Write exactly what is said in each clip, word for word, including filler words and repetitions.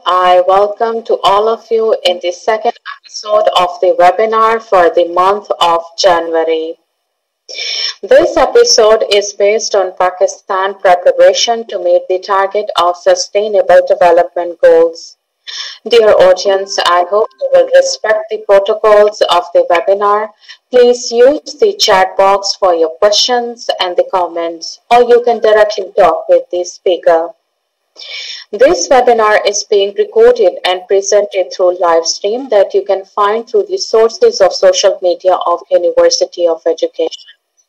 I welcome to all of you in the second episode of the webinar for the month of January. This episode is based on Pakistan preparation to meet the target of Sustainable Development Goals. Dear audience, I hope you will respect the protocols of the webinar. Please use the chat box for your questions and the comments, or you can directly talk with the speaker. This webinar is being recorded and presented through live stream that you can find through the sources of social media of University of Education.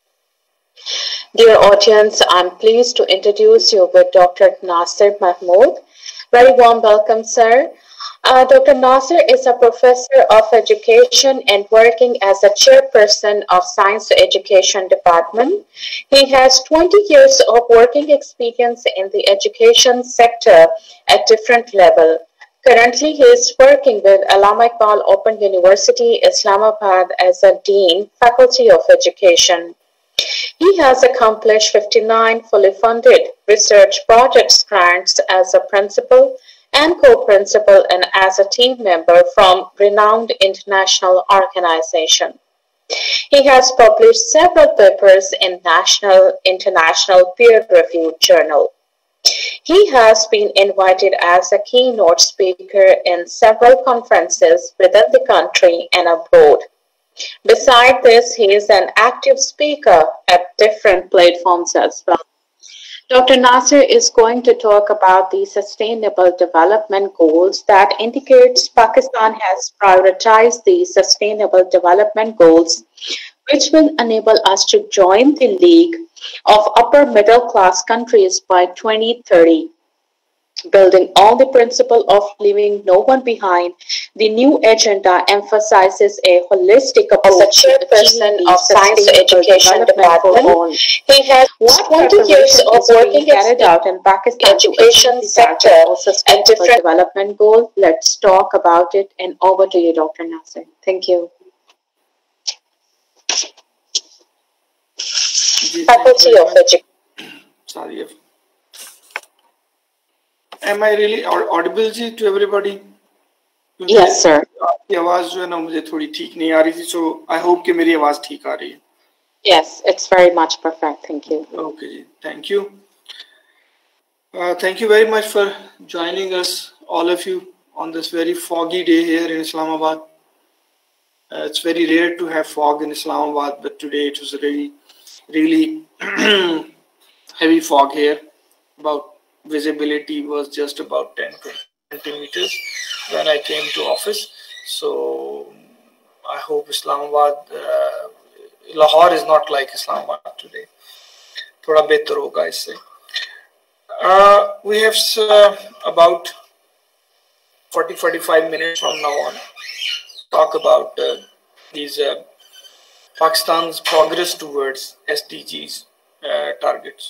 Dear audience, I'm pleased to introduce you with Doctor Nasir Mahmood. Very warm welcome, sir. Uh, Doctor Nasir is a professor of education and working as a chairperson of Science Education Department. He has twenty years of working experience in the education sector at different levels. Currently, he is working with Allama Iqbal Open University, Islamabad as a Dean, Faculty of Education. He has accomplished fifty-nine fully funded research projects grants as a principal and co-principal and as a team member from renowned international organization. He has published several papers in national, international peer-reviewed journal. He has been invited as a keynote speaker in several conferences within the country and abroad. Besides this, he is an active speaker at different platforms as well. Doctor Nasir is going to talk about the Sustainable Development Goals that indicates Pakistan has prioritized the Sustainable Development Goals, which will enable us to join the League of Upper Middle Class Countries by twenty thirty. Building on the principle of leaving no one behind, the new agenda emphasizes a holistic approach. As a chairperson of Science Education Department, he has twenty years of working carried out in Pakistan education sector and different development goals. Let's talk about it, and over to you, Doctor Nasir. Thank you. Faculty of Education. Sorry. Am I really audible to everybody? Yes, sir. आपकी आवाज जो है ना मुझे थोड़ी ठीक नहीं आ रही थी, so I hope कि मेरी आवाज ठीक आ रही है. Yes, it's very much perfect. Thank you. Okay, ji, thank you. Uh, thank you very much for joining us, all of you, on this very foggy day here in Islamabad. Uh, it's very rare to have fog in Islamabad, but today it was a really, really heavy fog here. About visibility was just about ten to twenty meters when I came to office. So I hope Islamabad, uh, Lahore is not like Islamabad today. Thoda behtar hoga isse. Uh, we have uh, about forty to forty-five minutes from now on talk about uh, these uh, Pakistan's progress towards S D Gs uh, targets.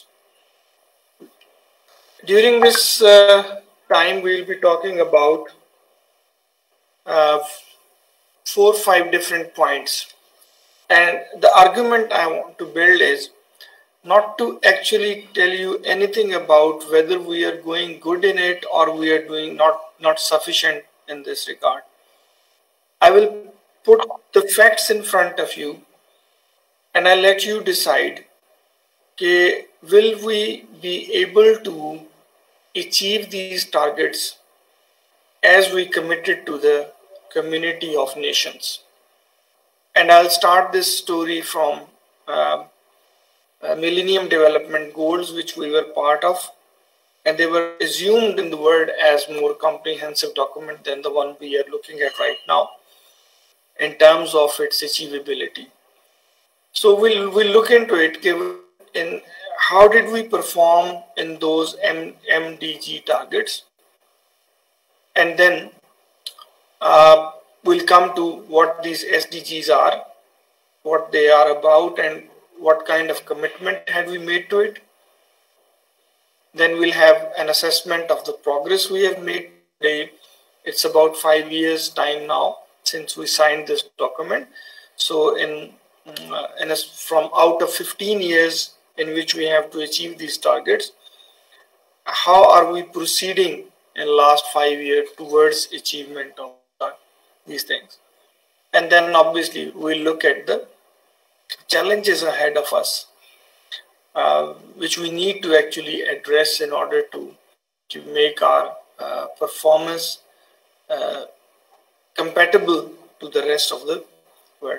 During this uh, time, we will be talking about uh, four or five different points. And the argument I want to build is not to actually tell you anything about whether we are going good in it or we are doing not, not sufficient in this regard. I will put the facts in front of you and I'll let you decide, okay, will we be able to achieve these targets as we committed to the community of nations. And I'll start this story from uh, uh, Millennium Development Goals, which we were part of, and they were assumed in the world as more comprehensive document than the one we are looking at right now in terms of its achievability. So we'll, we'll look into it in how did we perform in those M D G targets, and then uh, we'll come to what these S D Gs are, what they are about, and what kind of commitment had we made to it. Then we'll have an assessment of the progress we have made today. It's about five years time now since we signed this document. So in, uh, in a, from out of fifteen years in which we have to achieve these targets, how are we proceeding in the last five years towards achievement of these things. And then obviously we'll look at the challenges ahead of us, uh, which we need to actually address in order to, to make our uh, performance uh, compatible to the rest of the world.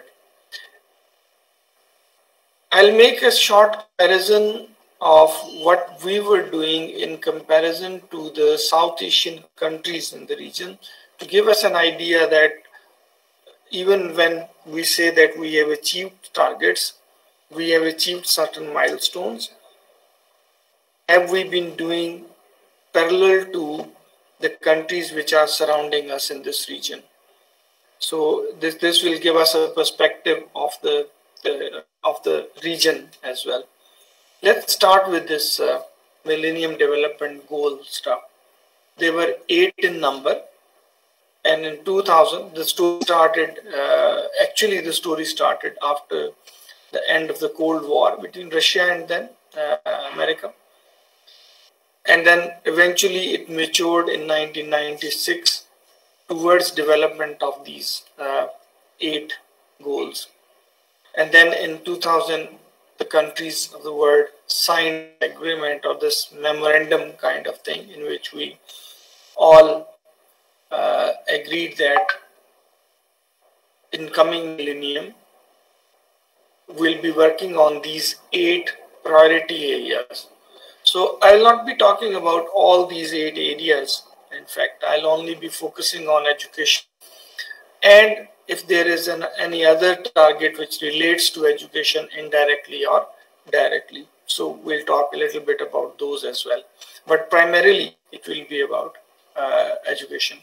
I'll make a short comparison of what we were doing in comparison to the South Asian countries in the region to give us an idea that even when we say that we have achieved targets, we have achieved certain milestones, have we been doing parallel to the countries which are surrounding us in this region? So this, this will give us a perspective of the, the of the region as well. Let's start with this uh, Millennium Development Goal stuff. They were eight in number, and in two thousand, the story started. Uh, actually, the story started after the end of the Cold War between Russia and then uh, America, and then eventually it matured in nineteen ninety-six towards development of these uh, eight goals. And then in two thousand, the countries of the world signed an agreement or this memorandum kind of thing in which we all uh, agreed that in coming millennium, we'll be working on these eight priority areas. So I'll not be talking about all these eight areas. In fact, I'll only be focusing on education. And if there is an, any other target which relates to education indirectly or directly. So we'll talk a little bit about those as well. But primarily, it will be about uh, education.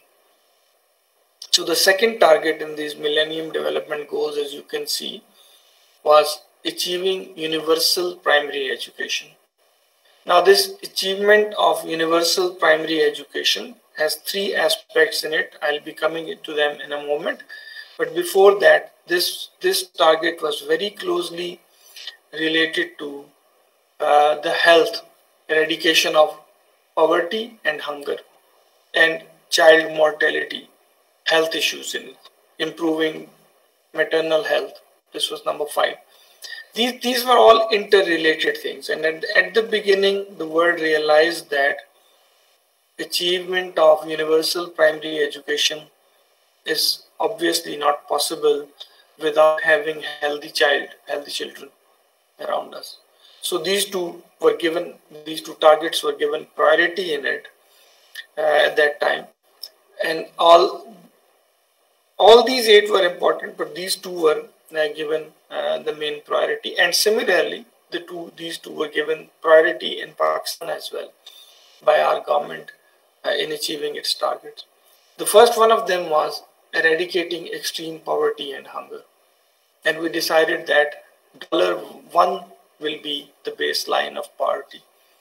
So the second target in these Millennium Development Goals, as you can see, was achieving universal primary education. Now, this achievement of universal primary education has three aspects in it. I'll be coming into them in a moment. But before that, this, this target was very closely related to uh, the health, eradication of poverty and hunger, and child mortality, health issues in improving maternal health. This was number five. These, these were all interrelated things. And at, at the beginning, the world realized that achievement of universal primary education is obviously not possible without having healthy child, healthy children around us. So these two were given, these two targets were given priority in it uh, at that time. And all, all these eight were important, but these two were uh, given uh, the main priority. And similarly, the two, these two were given priority in Pakistan as well by our government uh, in achieving its targets. The first one of them was eradicating extreme poverty and hunger. And we decided that dollar one will be the baseline of poverty.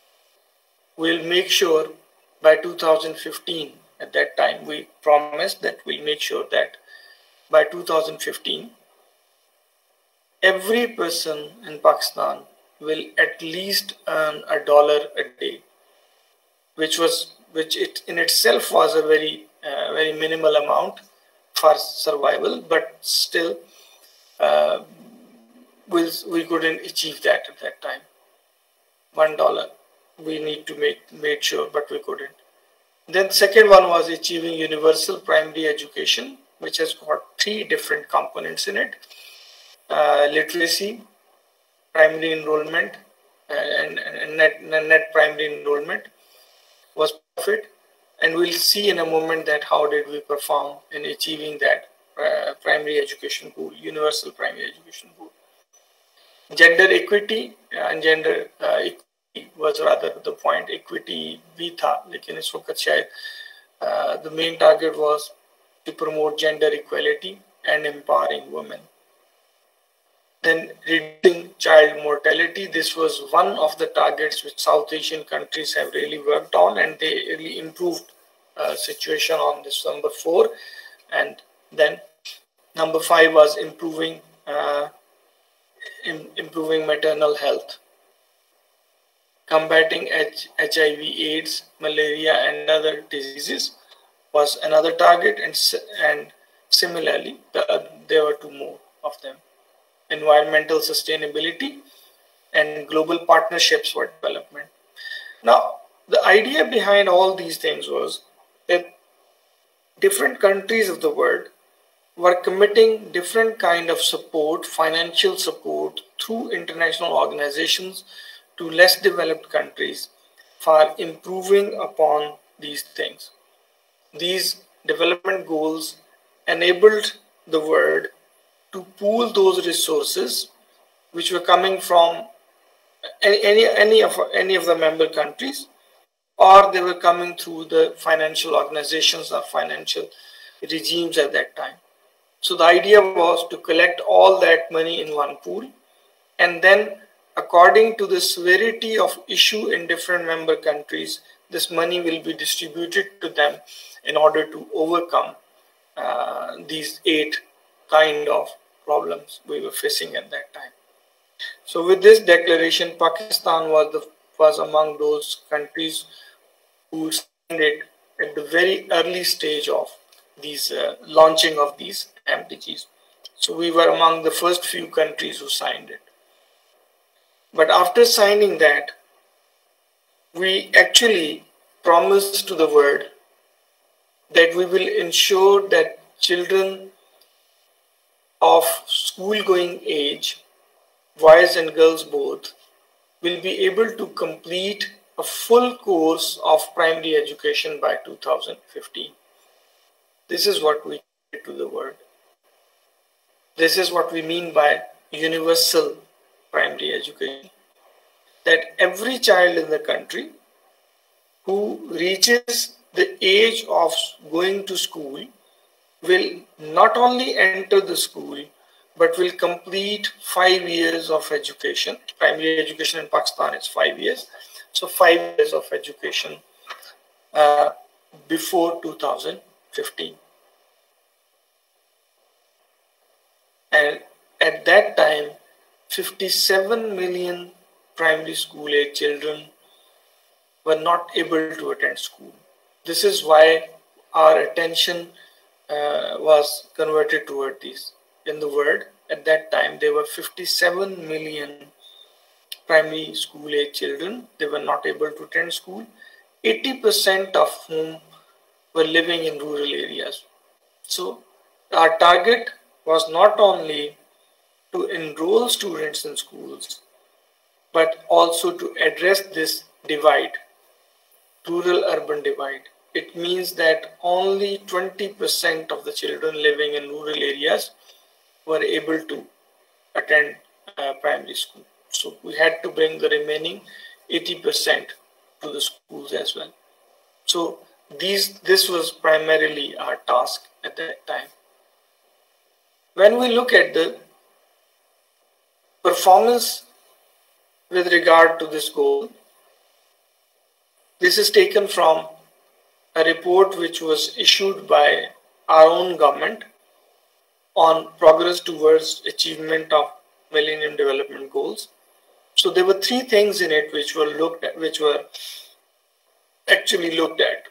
We'll make sure by two thousand fifteen, at that time, we promised that we'll make sure that by two thousand fifteen, every person in Pakistan will at least earn a dollar a day, which was, which it in itself was a very, uh, very minimal amount for survival, but still, uh, we, we couldn't achieve that at that time. One dollar, we need to make made sure, but we couldn't. Then second one was achieving universal primary education, which has got three different components in it. Uh, literacy, primary enrollment, uh, and, and net, net primary enrollment was perfect. And we'll see in a moment that how did we perform in achieving that uh, primary education goal, universal primary education goal. Gender equity and gender uh, equity was rather the point. Equity bhi tha, lekin is waqt shayad uh, the main target was to promote gender equality and empowering women. Then reducing child mortality. This was one of the targets which South Asian countries have really worked on, and they really improved uh, situation on this, number four. And then number five was improving uh, in, improving maternal health. combating H I V, AIDS, malaria, and other diseases was another target, and, and similarly, the, uh, there were two more of them. Environmental sustainability and global partnerships for development. Now, the idea behind all these things was that different countries of the world were committing different kind of support, financial support through international organizations to less developed countries for improving upon these things. These development goals enabled the world to pool those resources which were coming from any, any, any, of, any of the member countries, or they were coming through the financial organizations or financial regimes at that time. So the idea was to collect all that money in one pool, and then according to the severity of issue in different member countries, this money will be distributed to them in order to overcome uh, these eight kind of problems we were facing at that time. So with this declaration, Pakistan was, the, was among those countries who signed it at the very early stage of these uh, launching of these M D Gs. So we were among the first few countries who signed it. But after signing that, we actually promised to the world that we will ensure that children of school-going age, boys and girls both, will be able to complete a full course of primary education by two thousand fifteen. This is what we did to the world. This is what we mean by universal primary education. That every child in the country who reaches the age of going to school will not only enter the school, but will complete five years of education. Primary education in Pakistan is five years. So five years of education uh, before two thousand fifteen. And at that time, fifty-seven million primary school age children were not able to attend school. This is why our attention uh, was converted toward these. In the world, at that time, there were fifty-seven million primary school age children. They were not able to attend school, eighty percent of whom were living in rural areas. So our target was not only to enroll students in schools, but also to address this divide, rural-urban divide. It means that only twenty percent of the children living in rural areas were able to attend uh, primary school. So we had to bring the remaining eighty percent to the schools as well. So these, this was primarily our task at that time. When we look at the performance with regard to this goal, this is taken from a report which was issued by our own government on progress towards achievement of Millennium Development Goals. So there were three things in it which were looked at, which were actually looked at.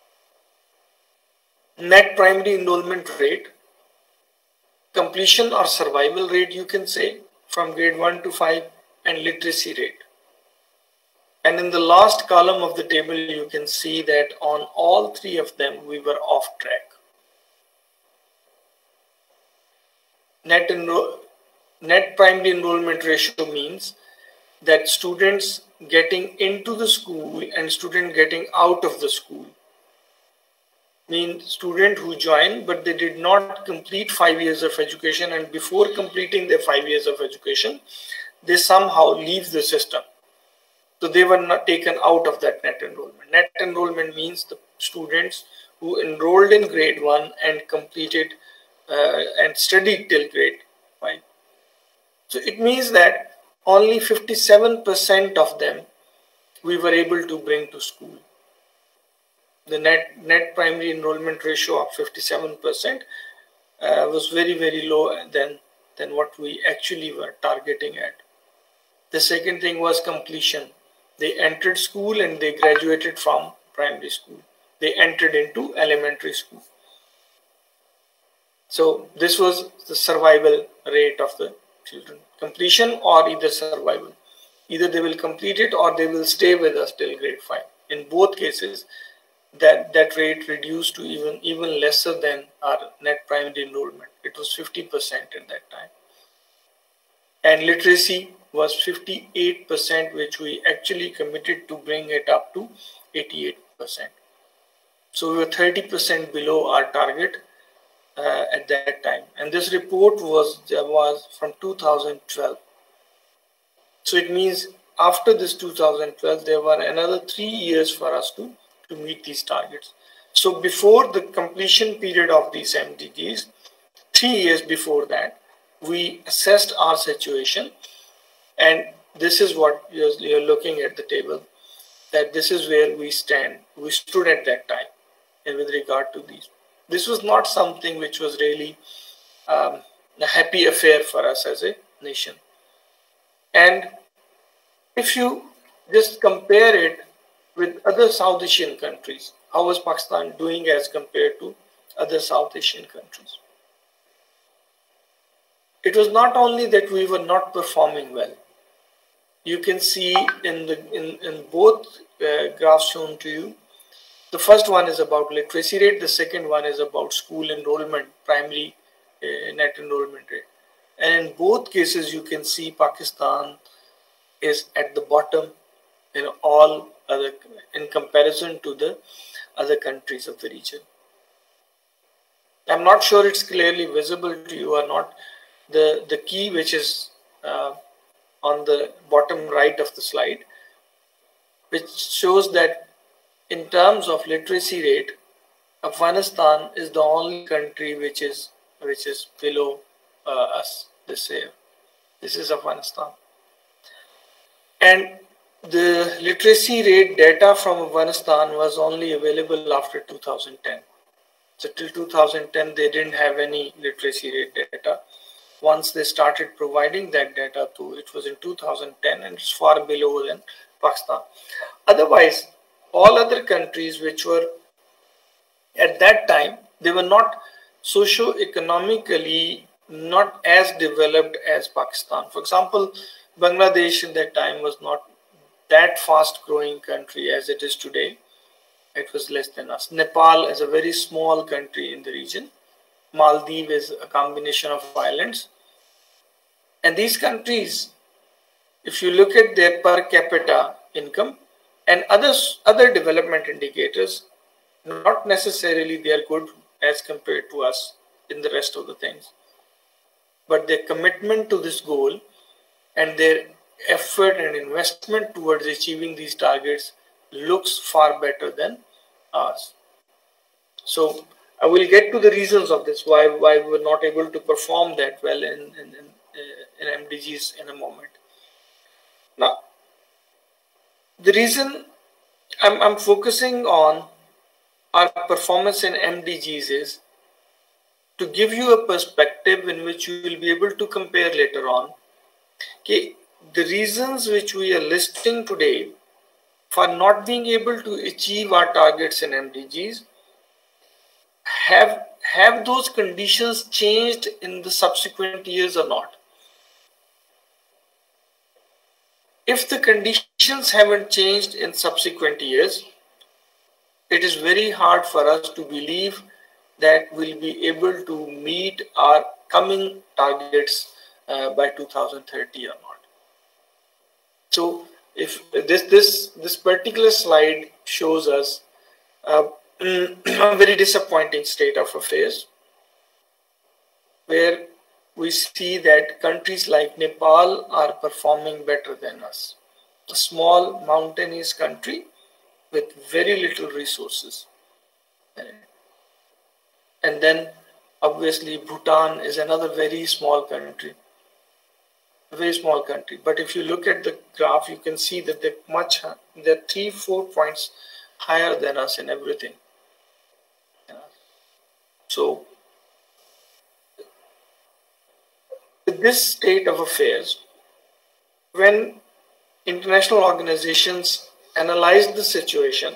Net primary enrollment rate, completion or survival rate, you can say, from grade one to five, and literacy rate. And in the last column of the table, you can see that on all three of them, we were off track. Net, enro net primary enrollment ratio means that students getting into the school and student getting out of the school. Mean student who joined, but they did not complete five years of education, and before completing their five years of education, they somehow leave the system. So they were not taken out of that net enrollment. Net enrollment means the students who enrolled in grade one and completed uh, and studied till grade five. So it means that only fifty-seven percent of them we were able to bring to school. The net, net primary enrollment ratio of fifty-seven percent uh, was very, very low than, than what we actually were targeting at. The second thing was completion. They entered school and they graduated from primary school. They entered into elementary school. So this was the survival rate of the children. Completion or either survival. Either they will complete it or they will stay with us till grade five. In both cases, that, that rate reduced to even, even lesser than our net primary enrollment. It was fifty percent at that time. And literacy was fifty-eight percent, which we actually committed to bring it up to eighty-eight percent. So we were thirty percent below our target uh, at that time. And this report was, was from two thousand twelve. So it means after this two thousand twelve, there were another three years for us to, to meet these targets. So before the completion period of these M D Gs, three years before that, we assessed our situation, and this is what you're, you're looking at the table, that this is where we stand. We stood at that time, and with regard to these. This was not something which was really um, a happy affair for us as a nation. And if you just compare it with other South Asian countries, how was Pakistan doing as compared to other South Asian countries? It was not only that we were not performing well. You can see in the in, in both uh, graphs shown to you, the first one is about literacy rate, the second one is about school enrollment, primary uh, net enrollment rate. And in both cases, you can see Pakistan is at the bottom in all other, in comparison to the other countries of the region. I'm not sure it's clearly visible to you or not. The, the key which is uh, on the bottom right of the slide, which shows that in terms of literacy rate, Afghanistan is the only country which is which is below uh, us this year. This is Afghanistan. And the literacy rate data from Afghanistan was only available after two thousand ten. So till two thousand ten, they didn't have any literacy rate data. Once they started providing that data to, it was in two thousand ten, and it's far below than Pakistan. Otherwise, all other countries which were at that time, they were not socio-economically not as developed as Pakistan. For example, Bangladesh at that time was not that fast growing country as it is today. It was less than us. Nepal is a very small country in the region. Maldives is a combination of islands. And these countries, if you look at their per capita income and others, other development indicators, not necessarily they are good as compared to us in the rest of the things. But their commitment to this goal and their effort and investment towards achieving these targets looks far better than ours. So I will get to the reasons of this, why, why we were not able to perform that well in, in, in, in M D Gs in a moment. Now, the reason I'm, I'm focusing on our performance in M D Gs is to give you a perspective in which you will be able to compare later on. Okay, the reasons which we are listing today for not being able to achieve our targets in M D Gs, have, have those conditions changed in the subsequent years or not? If the conditions haven't changed in subsequent years, it is very hard for us to believe that we'll be able to meet our coming targets uh, by two thousand thirty or not. So if this this this particular slide shows us uh, a very disappointing state of affairs, where we see that countries like Nepal are performing better than us. A small mountainous country with very little resources. And then obviously Bhutan is another very small country. A very small country. But if you look at the graph, you can see that they're much, they're three, four points higher than us in everything. So with this state of affairs, when international organizations analyzed the situation.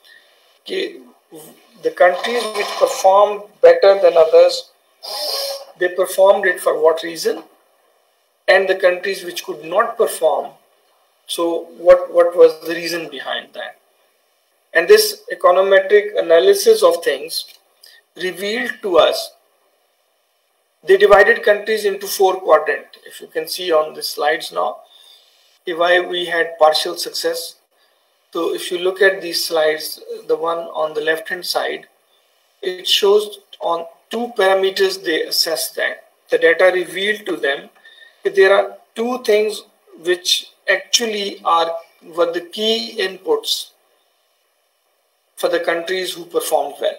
The countries which performed better than others, they performed it for what reason? And the countries which could not perform, so what, what was the reason behind that? And this econometric analysis of things revealed to us, they divided countries into four quadrants. If you can see on the slides now, why we had partial success. So if you look at these slides, the one on the left hand side, it shows on two parameters they assessed that. The data revealed to them that there are two things which actually are were the key inputs for the countries who performed well.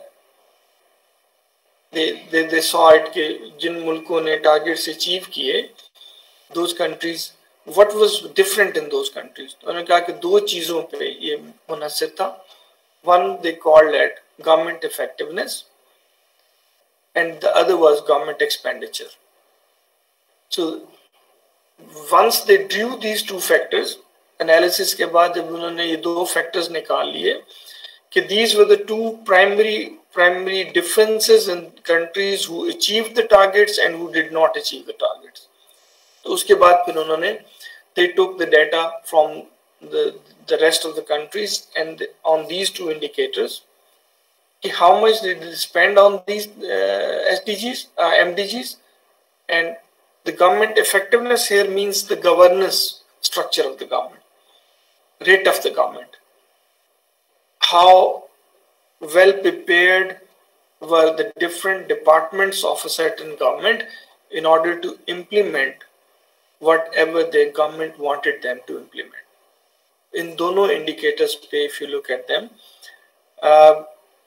They, they, they saw it कि जिन मुल्कों ने targets achieve किए, those countries, what was different in those countries? उन्होंने कहा कि दो चीजों पे ये मुनहसर था. One they called it government effectiveness, and the other was government expenditure. So once they drew these two factors, analysis के बाद जब उन्होंने ये दो factors निकाल लिए कि these were the two primary primary differences in countries who achieved the targets and who did not achieve the targets. तो उसके बाद फिर उन्होंने they took the data from the the rest of the countries and on these two indicators, how much did they spend on these uh, S D Gs, uh, M D Gs, and the government effectiveness here means the governance structure of the government, rate of the government. How well prepared were the different departments of a certain government in order to implement whatever the government wanted them to implement. In dono indicators pe, if you look at them, uh,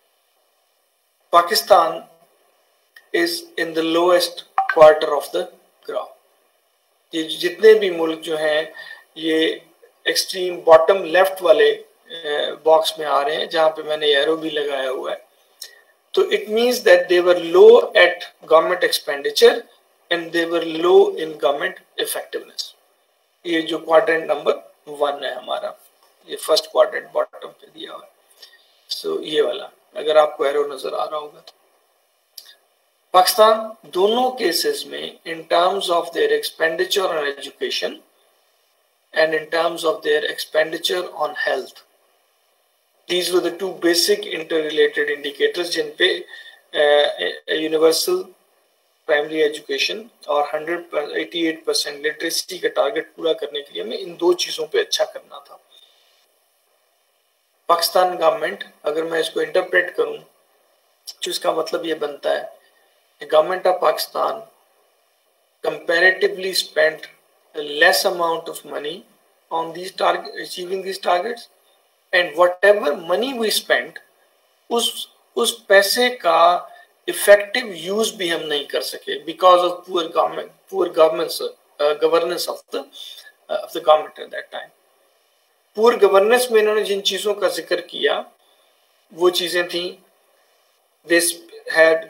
Pakistan is in the lowest quarter of the graph. ये जितने भी मुल्क जो हैं ये extreme bottom left वाले box में आ रहे हैं जहां पे मैंने एरो भी लगाया हुआ है. तो it means that they were low at government expenditure and they were low in government effectiveness. ये जो क्वाड्रेंट नंबर वन है हमारा, ये फर्स्ट क्वाड्रेंट बॉटम पे दिया हुआ है. सो so, ये वाला अगर आपको एरो नजर आ रहा होगा. पाकिस्तान दोनों केसेस में in terms of their expenditure on education and in terms of their expenditure on health, these were the two basic interrelated indicators जिन पे यूनिवर्सल प्राइमरी एजुकेशन और one hundred eighty-eight percent literacy का target पूरा करने के लिए हमें इन दो चीजों पे अच्छा करना था. पाकिस्तान गवर्नमेंट, अगर मैं इसको इंटरप्रेट करूं तो इसका मतलब ये बनता है कि government of Pakistan comparatively spent a less amount of money on these target achieving these targets, and whatever money we spent उस उस पैसे का effective use भी हम नहीं कर सके because of poor government poor governance uh, governance of the uh, of the government at that time. poor governance में इन्होंने जिन चीजों का जिक्र किया वो चीजें थी, this had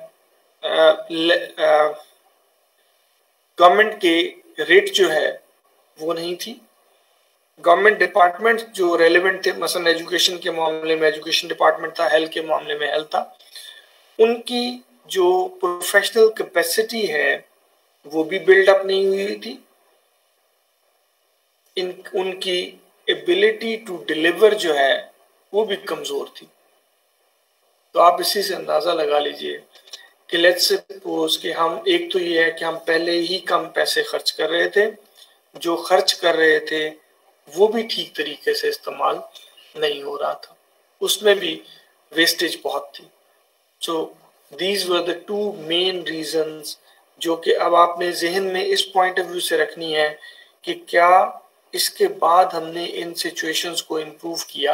government uh, uh, के रेट जो है वो नहीं थी. गवर्नमेंट डिपार्टमेंट जो रेलेवेंट थे, मसलन एजुकेशन के मामले में एजुकेशन डिपार्टमेंट था, हेल्थ के मामले में हेल्थ था, उनकी जो प्रोफेशनल कैपेसिटी है वो भी बिल्ड अप नहीं हुई थी. इन उनकी एबिलिटी टू डिलीवर जो है वो भी कमजोर थी. तो आप इसी से अंदाजा लगा लीजिए कि लेट्स सपोज कि हम, एक तो ये है कि हम पहले ही कम पैसे खर्च कर रहे थे, जो खर्च कर रहे थे वो भी ठीक तरीके से इस्तेमाल नहीं हो रहा था, उसमें भी वेस्टेज बहुत थी. So these were the two main reasons जो कि अब आपने जहन में इस पॉइंट ऑफ व्यू से रखनी है कि क्या इसके बाद हमने इन सिचुएशंस को इम्प्रूव किया.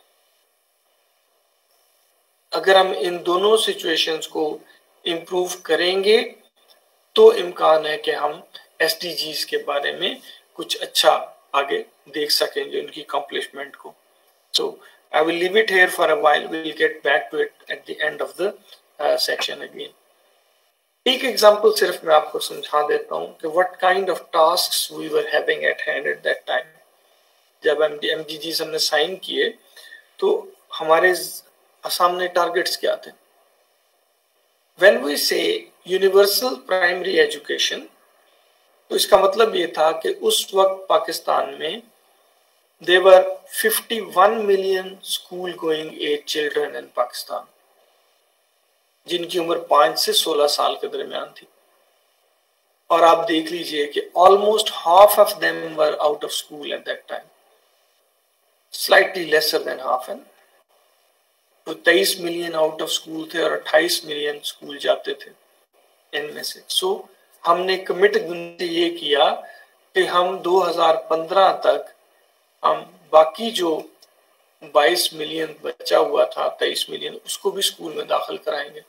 अगर हम इन दोनों सिचुएशंस को इम्प्रूव करेंगे तो इम्कान है कि हम एसडीजीज के बारे में कुछ अच्छा आगे देख सकेंगे, उनकी अकम्प्लिशमेंट को. So I will leave it here for a while, we will get back to it at the end of the section again. एक एग्जांपल सिर्फ मैं आपको समझा देता हूं कि what kind of tasks we were having at hand at that time. जब M M D G हमने साइन किए तो हमारे सामने टारगेट्स क्या थे? When we say universal primary education, तो इसका मतलब ये था कि उस वक्त पाकिस्तान में there were fifty-one million school going age children in Pakistan, जिनकी उम्र पांच से सोलह साल के दरमियान थी। और आप देख लीजिए कि almost half of them were out of school at that time, slightly lesser than half. And तो तेईस मिलियन आउट ऑफ स्कूल थे और अट्ठाईस मिलियन स्कूल जाते थे इनमें से। सो so, हमने कमिट ये किया कि हम दो हज़ार पंद्रह तक हम बाकी जो बाईस मिलियन बचा हुआ था, तेईस मिलियन, उसको भी स्कूल में दाखिल कराएंगे।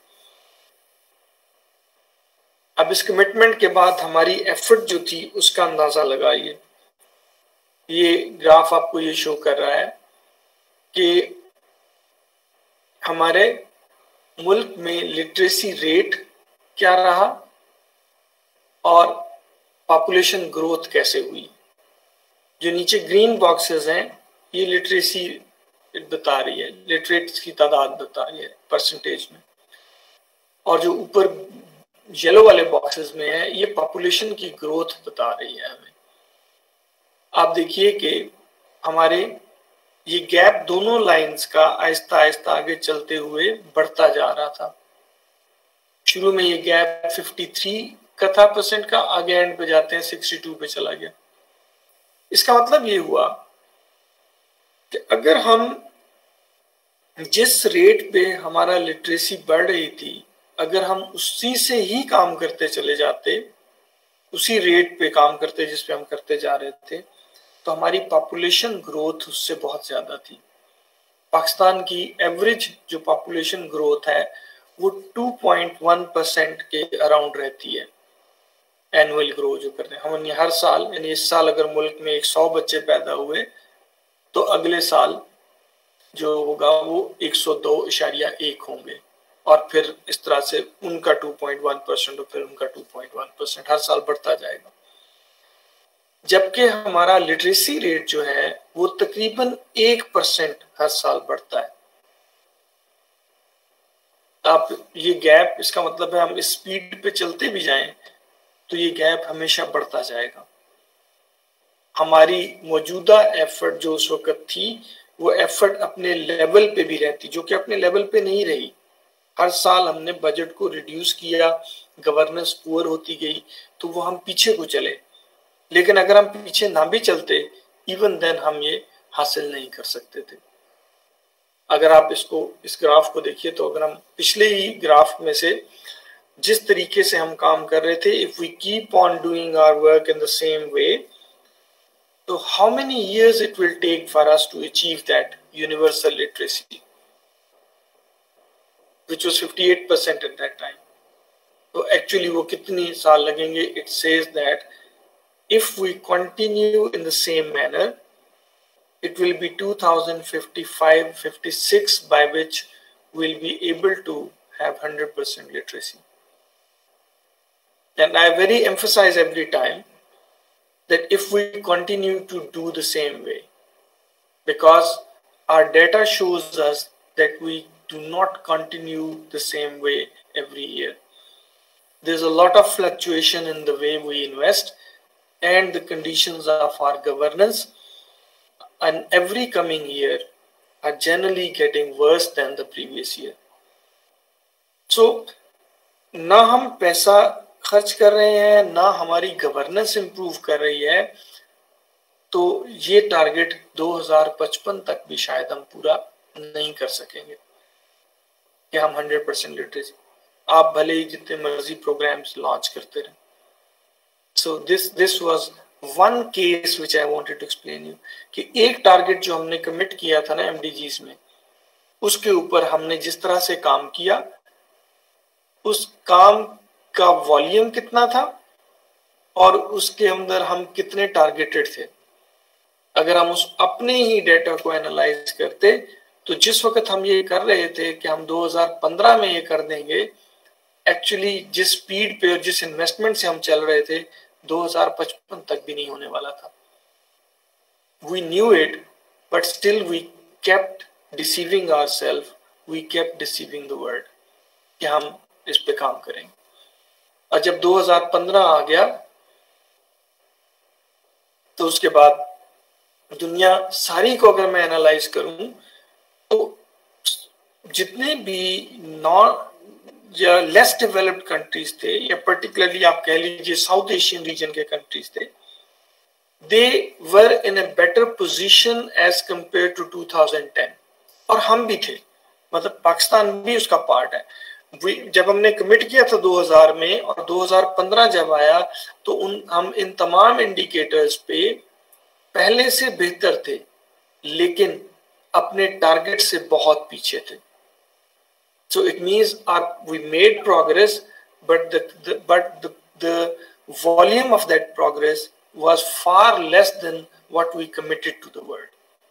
अब इस कमिटमेंट के बाद हमारी एफर्ट जो थी उसका अंदाजा लगाइए। ये ग्राफ आपको ये शो कर रहा है कि हमारे मुल्क में लिटरेसी रेट क्या रहा और पॉपुलेशन ग्रोथ कैसे हुई। जो नीचे ग्रीन बॉक्सेस हैं ये लिटरेसी बता रही है, लिटरेट्स की तादाद बता रही है परसेंटेज में, और जो ऊपर येलो वाले बॉक्सेस में है ये पॉपुलेशन की ग्रोथ बता रही है हमें। आप देखिए कि हमारे ये गैप दोनों लाइंस का आहिस्ता आहिस्ता आगे चलते हुए बढ़ता जा रहा था। शुरू में ये गैप तिरेपन का था परसेंट का, आगे एंड पे जाते हैं बासठ पे चला गया। इसका मतलब ये हुआ कि अगर हम जिस रेट पे हमारा लिटरेसी बढ़ रही थी, अगर हम उसी से ही काम करते चले जाते, उसी रेट पे काम करते जिस पे हम करते जा रहे थे, तो हमारी पॉपुलेशन ग्रोथ उससे बहुत ज्यादा थी। पाकिस्तान की एवरेज जो पॉपुलेशन ग्रोथ है वो दो पॉइंट एक परसेंट के अराउंड रहती है, एनुअल ग्रो जो करते हैं हम। हर साल, यानी इस साल अगर मुल्क में एक सौ बच्चे पैदा हुए तो अगले साल जो होगा वो एक सौ दो इशारिया एक होंगे, और फिर इस तरह से उनका दो पॉइंट एक परसेंट और फिर उनका दो पॉइंट एक परसेंट हर साल बढ़ता जाएगा। जबकि हमारा लिटरेसी रेट जो है वो तकरीबन एक परसेंट हर साल बढ़ता है। आप ये गैप, इसका मतलब है हम इस स्पीड पे चलते भी जाएं तो ये गैप हमेशा बढ़ता जाएगा। हमारी मौजूदा एफर्ट जो उस वक्त थी वो एफर्ट अपने लेवल पे भी रहती, जो कि अपने लेवल पे नहीं रही। हर साल हमने बजट को रिड्यूस किया, गवर्नेंस पुअर होती गई, तो वो हम पीछे को चले। लेकिन अगर हम पीछे ना भी चलते, इवन देन हम ये हासिल नहीं कर सकते थे। अगर आप इसको, इस ग्राफ को देखिए, तो अगर हम पिछले ही ग्राफ में से जिस तरीके से हम काम कर रहे थे, if we keep on doing our work in the same way, तो how many years it will take for us to achieve that universal literacy which was fifty-eight percent at that time. तो actually वो कितनी साल लगेंगे? It says that if we continue in the same manner, it will be two thousand fifty-five fifty-six by which we'll be able to have one hundred percent literacy. And I very emphasize every time that if we continue to do the same way, because our data shows us that we do not continue the same way every year. There's a lot of fluctuation in the way we invest and the conditions of our governance, and every coming year are generally getting worse than the previous year. So, ना हम पैसा खर्च कर रहे हैं, ना हमारी governance improve कर रही है, तो ये टारगेट दो हज़ार पचपन तक भी शायद हम पूरा नहीं कर सकेंगे कि हम हंड्रेड परसेंट लिटरेसी। आप भले ही जितने मर्जी प्रोग्राम्स लॉन्च करते रहे। So this this was one case which I wanted to explain you, कि एक टारगेट जो हमने कमिट किया था ना एमडीजीज में, उसके ऊपर हमने जिस तरह से काम किया, उस काम का वॉल्यूम कितना था और उसके अंदर हम कितने टारगेटेड थे। अगर हम उस अपने ही डेटा को एनालाइज करते, तो जिस वक्त हम ये कर रहे थे कि हम दो हज़ार पंद्रह में ये कर देंगे, एक्चुअली जिस स्पीड पे और जिस इन्वेस्टमेंट से हम चल रहे थे, दो हज़ार पचपन तक भी नहीं होने वाला था। we knew it, but still we kept deceiving ourselves, we kept deceiving the world कि हम इस पे काम करेंगे। और जब दो हज़ार पंद्रह आ गया तो उसके बाद दुनिया सारी को अगर मैं एनालाइज करूं तो जितने भी नॉन या लेस डेवलप्ड कंट्रीज थे, या पर्टिकुलरली आप कह लीजिए साउथ एशियन रीजन के कंट्रीज थे, they were in a better position as compare to two thousand ten. और हम भी थे, मतलब पाकिस्तान भी उसका पार्ट है। जब हमने कमिट किया था दो हज़ार में और दो हज़ार पंद्रह जब आया तो उन हम इन तमाम इंडिकेटर्स पे पहले से बेहतर थे, लेकिन अपने टारगेट से बहुत पीछे थे। So it means our, we made progress, but the, the but the, the volume of that progress was far less than what we committed to the world.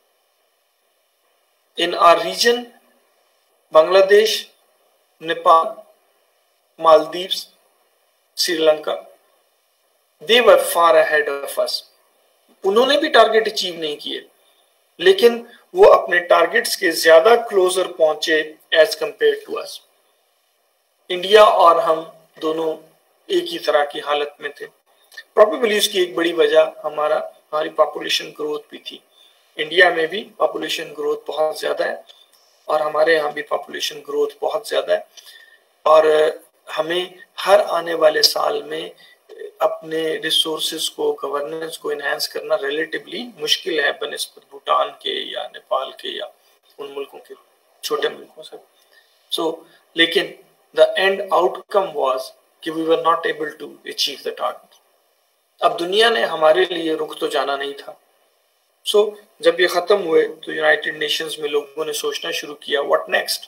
In our region, Bangladesh, Nepal, Maldives, Sri Lanka, they were far ahead of us. उन्होंने भी target achieve नहीं किए, लेकिन वो अपने targets के ज्यादा closer पहुंचे as compare to us. India और हम दोनों एक ही तरह की हालत में थे। प्रोबेबली उसकी एक बड़ी वजह हमारा हमारी पॉपुलेशन ग्रोथ भी थी। इंडिया में भी पॉपुलेशन ग्रोथ बहुत ज्यादा है और हमारे यहाँ भी पॉपुलेशन ग्रोथ बहुत ज्यादा है, और हमें हर आने वाले साल में अपने रिसोर्सेज को, गवर्नेंस को एनहांस करना रिलेटिवली मुश्किल है बनिस्बत भूटान के या नेपाल के या उन मुल्कों के, छोटे मुल्कों से। सो so, लेकिन द एंड आउटकम वाज कि we were not able to achieve the target. अब दुनिया ने हमारे लिए रुख तो जाना नहीं था। सो so, जब ये खत्म हुए तो यूनाइटेड नेशंस में लोगों ने सोचना शुरू किया व्हाट नेक्स्ट।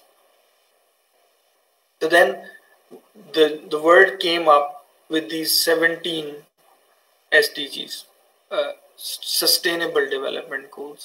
तो then the the world came up with these seventeen S D Gs, uh, Sustainable Development Goals.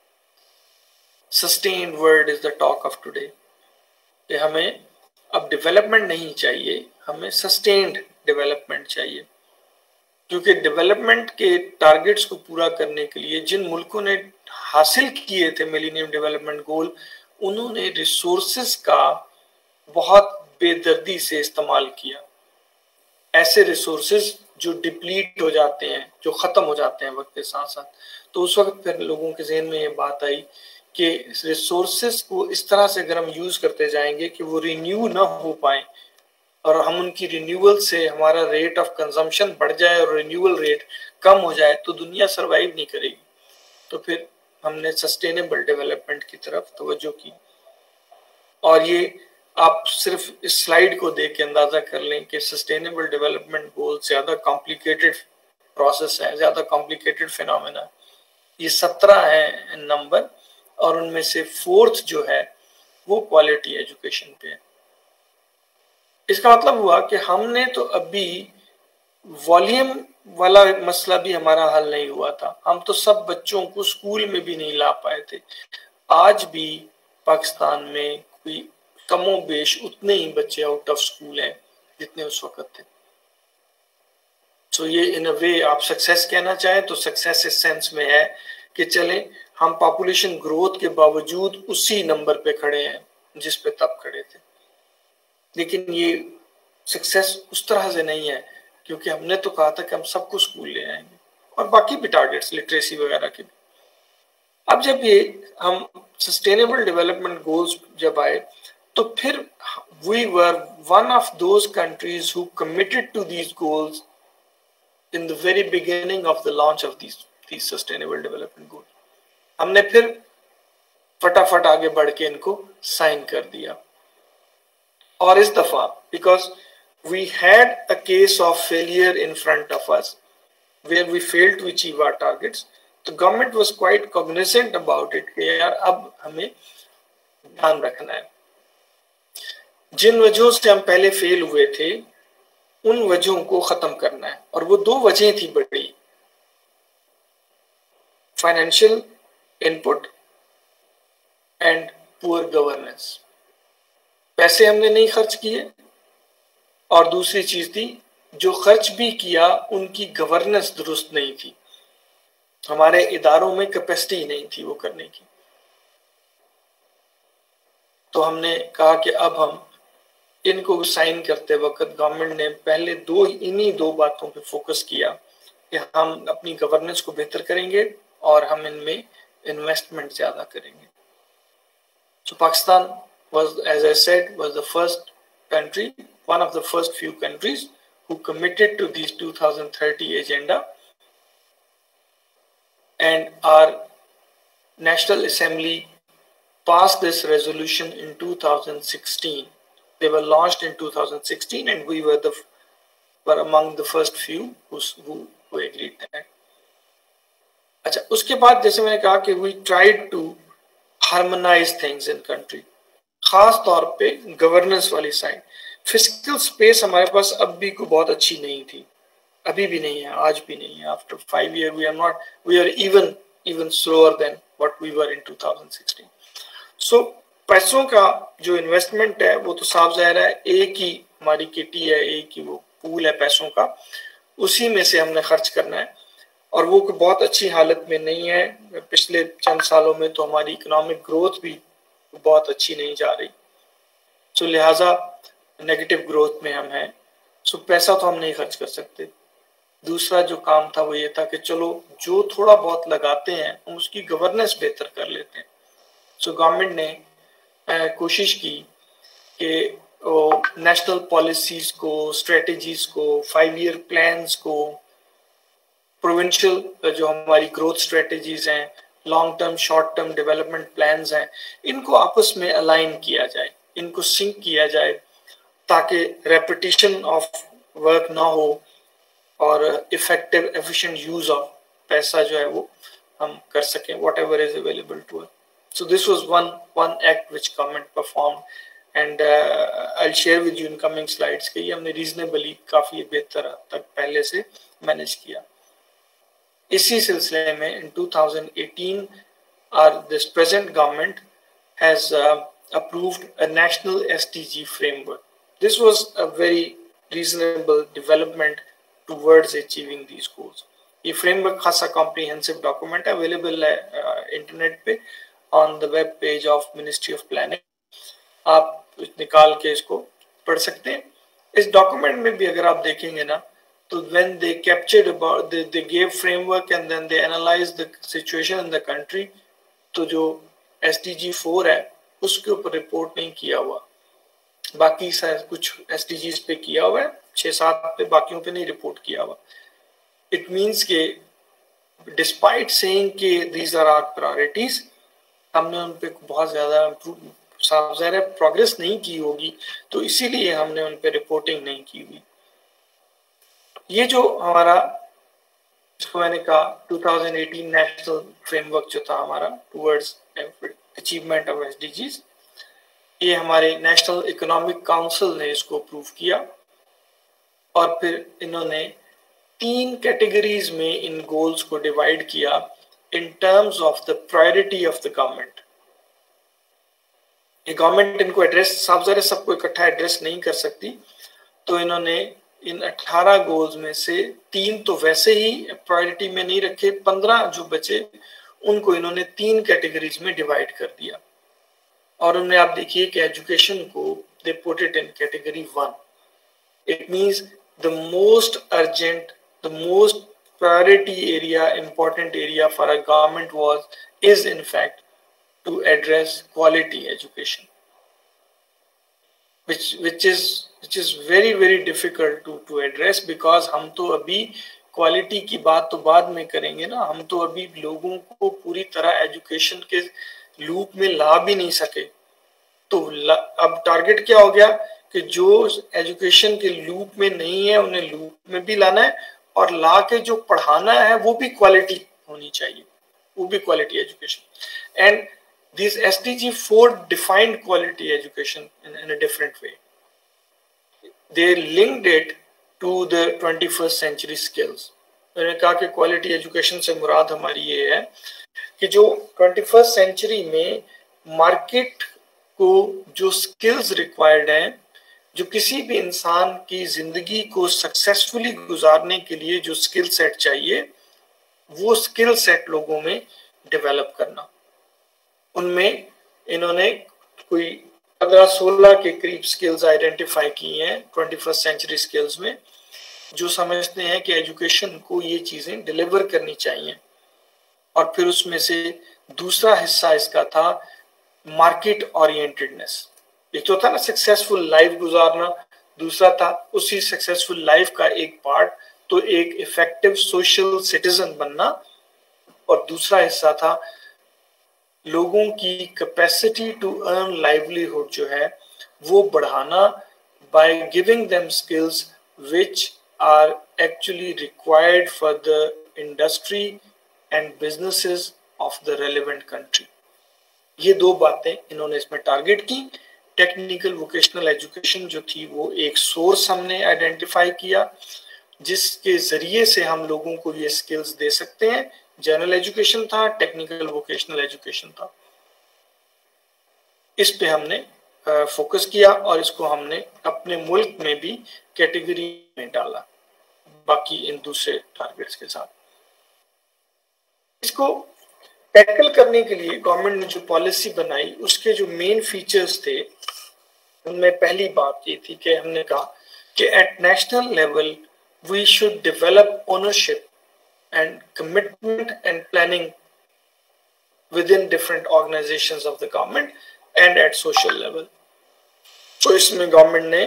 Sustained word is the talk of today. कि हमें अब डेवलपमेंट नहीं चाहिए, हमें सस्टेन्ड डेवलपमेंट चाहिए, क्योंकि डेवलपमेंट के टारगेट्स को पूरा करने के लिए जिन मुल्कों ने हासिल किए थे मिलेनियम डेवलपमेंट गोल, उन्होंने रिसोर्सेज का बहुत बेदर्दी से इस्तेमाल किया। ऐसे रिसोर्सेज जो डिप्लीट हो जाते हैं, जो खत्म हो जाते हैं वक्त के साथ साथ। तो उस वक्त फिर लोगों के ज़हन में ये बात आई कि रिसोर्सेज को इस तरह से अगर हम यूज करते जाएंगे कि वो रिन्यू ना हो पाए और हम उनकी रिन्यूअल से हमारा रेट ऑफ कंजम्पशन बढ़ जाए और रिन्यूअल रेट कम हो जाए तो दुनिया सरवाइव नहीं करेगी। तो फिर हमने सस्टेनेबल डेवलपमेंट की तरफ तवज्जो की। और ये आप सिर्फ इस स्लाइड को देख के अंदाजा कर लें कि सस्टेनेबल डेवलपमेंट गोल ज्यादा कॉम्प्लिकेटेड प्रोसेस है, ज्यादा कॉम्प्लिकेटेड फिनोमेना है। ये सत्रह है नंबर और उनमें से फोर्थ जो है वो क्वालिटी एजुकेशन पे है। इसका मतलब हुआ कि हमने तो अभी वॉल्यूम वाला मसला भी हमारा हल नहीं हुआ था। हम तो सब बच्चों को स्कूल में भी नहीं ला पाए थे। आज भी पाकिस्तान में कोई कमो बेश उतने ही बच्चे आउट ऑफ स्कूल हैं जितने उस वक्त थे। सो so, ये इन अ वे आप सक्सेस कहना चाहें तो सक्सेस इस सेंस में है कि चलें हम पॉपुलेशन ग्रोथ के बावजूद उसी नंबर पे खड़े हैं जिस पे तब खड़े थे। लेकिन ये सक्सेस उस तरह से नहीं है, क्योंकि हमने तो कहा था कि हम सबको स्कूल ले आएंगे और बाकी भी टारगेट्स लिटरेसी वगैरह के भी। अब जब ये हम सस्टेनेबल डेवलपमेंट गोल्स जब आए तो फिर we were one of those countries who committed to these goals in the very beginning of the launch of these these sustainable development goals. हमने फिर फटाफट आगे बढ़ के इनको साइन कर दिया। और इस दफा because we had a case of failure in front of us where we failed to achieve our targets, the government was quite cognizant about it कि यार अब हमें ध्यान रखना है। जिन वजहों से हम पहले फेल हुए थे उन वजहों को खत्म करना है, और वो दो वजहें थी बड़ी, financial input and poor governance. पैसे हमने नहीं खर्च किए, और दूसरी चीज थी जो खर्च भी किया उनकी गवर्नेंस दुरुस्त नहीं थी। हमारे इदारों में कैपेसिटी नहीं थी वो करने की। तो हमने कहा कि अब हम इनको साइन करते वक्त गवर्नमेंट ने पहले दो इन्हीं दो बातों पे फोकस किया कि हम अपनी गवर्नेंस को बेहतर करेंगे और हम इनमें इन्वेस्टमेंट ज्यादा करेंगे। So Pakistan was, as I said, was the first country, one of the first few countries who committed to these two thousand thirty agenda, and our National Assembly passed this resolution in two thousand sixteen. They were launched in two thousand sixteen, and we were the were among the first few who who, who agreed that. अच्छा, उसके बाद जैसे मैंने कहा कि we tried to harmonize things in country, खास तौर पे गवर्नेंस वाली साइड। फिजिकल स्पेस हमारे पास अब भी को बहुत अच्छी नहीं थी, अभी भी नहीं है, आज भी नहीं है। After five year we are not, we are even even slower than what we were in two thousand sixteen. So पैसों का जो इन्वेस्टमेंट है वो तो साफ जाहिर है, एक ही हमारी किटी है, एक ही वो पूल है पैसों का, उसी में से हमने खर्च करना है, और वो बहुत अच्छी हालत में नहीं है। पिछले चंद सालों में तो हमारी इकोनॉमिक ग्रोथ भी बहुत अच्छी नहीं जा रही, सो लिहाजा नेगेटिव ग्रोथ में हम हैं। सो पैसा तो हम नहीं खर्च कर सकते। दूसरा जो काम था वो ये था कि चलो जो थोड़ा बहुत लगाते हैं हम उसकी गवर्नेंस बेहतर कर लेते हैं। सो गवर्नमेंट ने कोशिश की कि नेशनल पॉलिसीज को, स्ट्रेटजीज को, फाइव ईयर प्लान्स को, प्रोविंशियल जो हमारी ग्रोथ स्ट्रेटजीज हैं, long term short term development plans हैं, इनको आपस में अलाइन किया जाए, इनको सिंक किया जाए, ताकि रेपिटेशन ऑफ वर्क ना हो और इफेक्टिव एफिशिएंट यूज ऑफ पैसा जो है वो हम कर सकें, whatever is available to us. So this was one one act which government perform, and I will share with you in coming slides कि ये हमने रीजनेबली काफी बेहतर तक पहले से मैनेज किया। इसी सिलसिले में in two thousand eighteen our this present government has uh, approved a national S D G framework. This was a very reasonable development towards achieving these goals. ये framework खासा comprehensive document है, available है uh, internet पे on the web page of Ministry of Planning. आप निकाल के इसको पढ़ सकते हैं। इस document में भी अगर आप देखेंगे ना, तो when they captured about, they, they gave framework and then they analyzed the situation in the country, तो जो S D G four है उसके ऊपर रिपोर्ट नहीं किया हुआ, बाकी कुछ S D Gs पे किया हुआ है, छह सात पे, बाकियों पे नहीं रिपोर्ट किया हुआ। It means के despite saying कि these are our priorities, हमने उन पे बहुत ज्यादा साफ ज़ाहिर है प्रोग्रेस नहीं की होगी, तो इसीलिए हमने उन पे रिपोर्टिंग नहीं की हुई। ये जो हमारा, इसको मैंने कहा two thousand eighteen national framework जो था हमारा टुवर्ड्स अचीवमेंट ऑफ एसडीजीज, ये हमारे नेशनल इकोनॉमिक काउंसिल ने इसको अप्रूव किया, और फिर इन्होंने तीन कैटेगरीज में इन गोल्स को डिवाइड किया in terms of the priority of the government. ये गवर्नमेंट इनको एड्रेस, साफ ज़ाहिर सबको इकट्ठा एड्रेस नहीं कर सकती, तो इन्होंने इन अठारह गोल्स में से तीन तो वैसे ही प्रायोरिटी में नहीं रखे, पंद्रह जो बचे उनको इन्होंने तीन कैटेगरीज में डिवाइड कर दिया। और उनमें आप देखिए कि एजुकेशन को they put it in category one. It means the most urgent, the most priority area, important area for a government was is in fact to address quality education, which which is which is very very difficult to to address, because हम तो अभी quality की बात तो बाद में करेंगे ना, हम तो अभी लोगों को पूरी तरह एजुकेशन के लूप में ला भी नहीं सके। तो अब टारगेट क्या हो गया कि जो एजुकेशन के लूप में नहीं है उन्हें लूप में भी लाना है, और ला के जो पढ़ाना है वो भी क्वालिटी होनी चाहिए, वो भी quality education. And These S D G four defined quality education in, in a different way. They linked it to the twenty-first century skills. मैंने कहा कि quality education से मुराद हमारी ये है कि जो twenty-first century में market को जो skills required हैं, जो किसी भी इंसान की जिंदगी को successfully गुजारने के लिए जो skill set चाहिए, वो स्किल सेट लोगों में डेवलप करना। उनमें इन्होंने कोई पंद्रह सोलह के करीब स्किल्स आइडेंटिफाई की हैं ट्वेंटी फर्स्ट सेंचुरी स्किल्स में, जो समझते हैं कि एजुकेशन को ये चीजें डिलीवर करनी चाहिए। और फिर उसमें से दूसरा हिस्सा इसका था मार्केट ओरिएंटेडनेस। एक तो था ना सक्सेसफुल लाइफ गुजारना, दूसरा था उसी सक्सेसफुल लाइफ का एक पार्ट तो एक इफेक्टिव सोशल सिटीजन बनना, और दूसरा हिस्सा था लोगों की कैपेसिटी टू अर्न लाइवलीहुड जो है वो बढ़ाना by giving them skills which are actually required for the industry and businesses of the relevant country. ये दो बातें इन्होंने इसमें टारगेट की। टेक्निकल वोकेशनल एजुकेशन जो थी वो एक सोर्स हमने आइडेंटिफाई किया जिसके जरिए से हम लोगों को ये स्किल्स दे सकते हैं। जनरल एजुकेशन था, टेक्निकल वोकेशनल एजुकेशन था। इस पे हमने फोकस किया और इसको हमने अपने मुल्क में भी कैटेगरी में डाला बाकी इन दूसरे टारगेट्स के साथ। इसको टैकल करने के लिए गवर्नमेंट ने जो पॉलिसी बनाई उसके जो मेन फीचर्स थे उनमें पहली बात ये थी कि हमने कहा कि at national level we should develop ownership and commitment and planning within different organizations of the government and at social level. तो इसमें गवर्नमेंट ने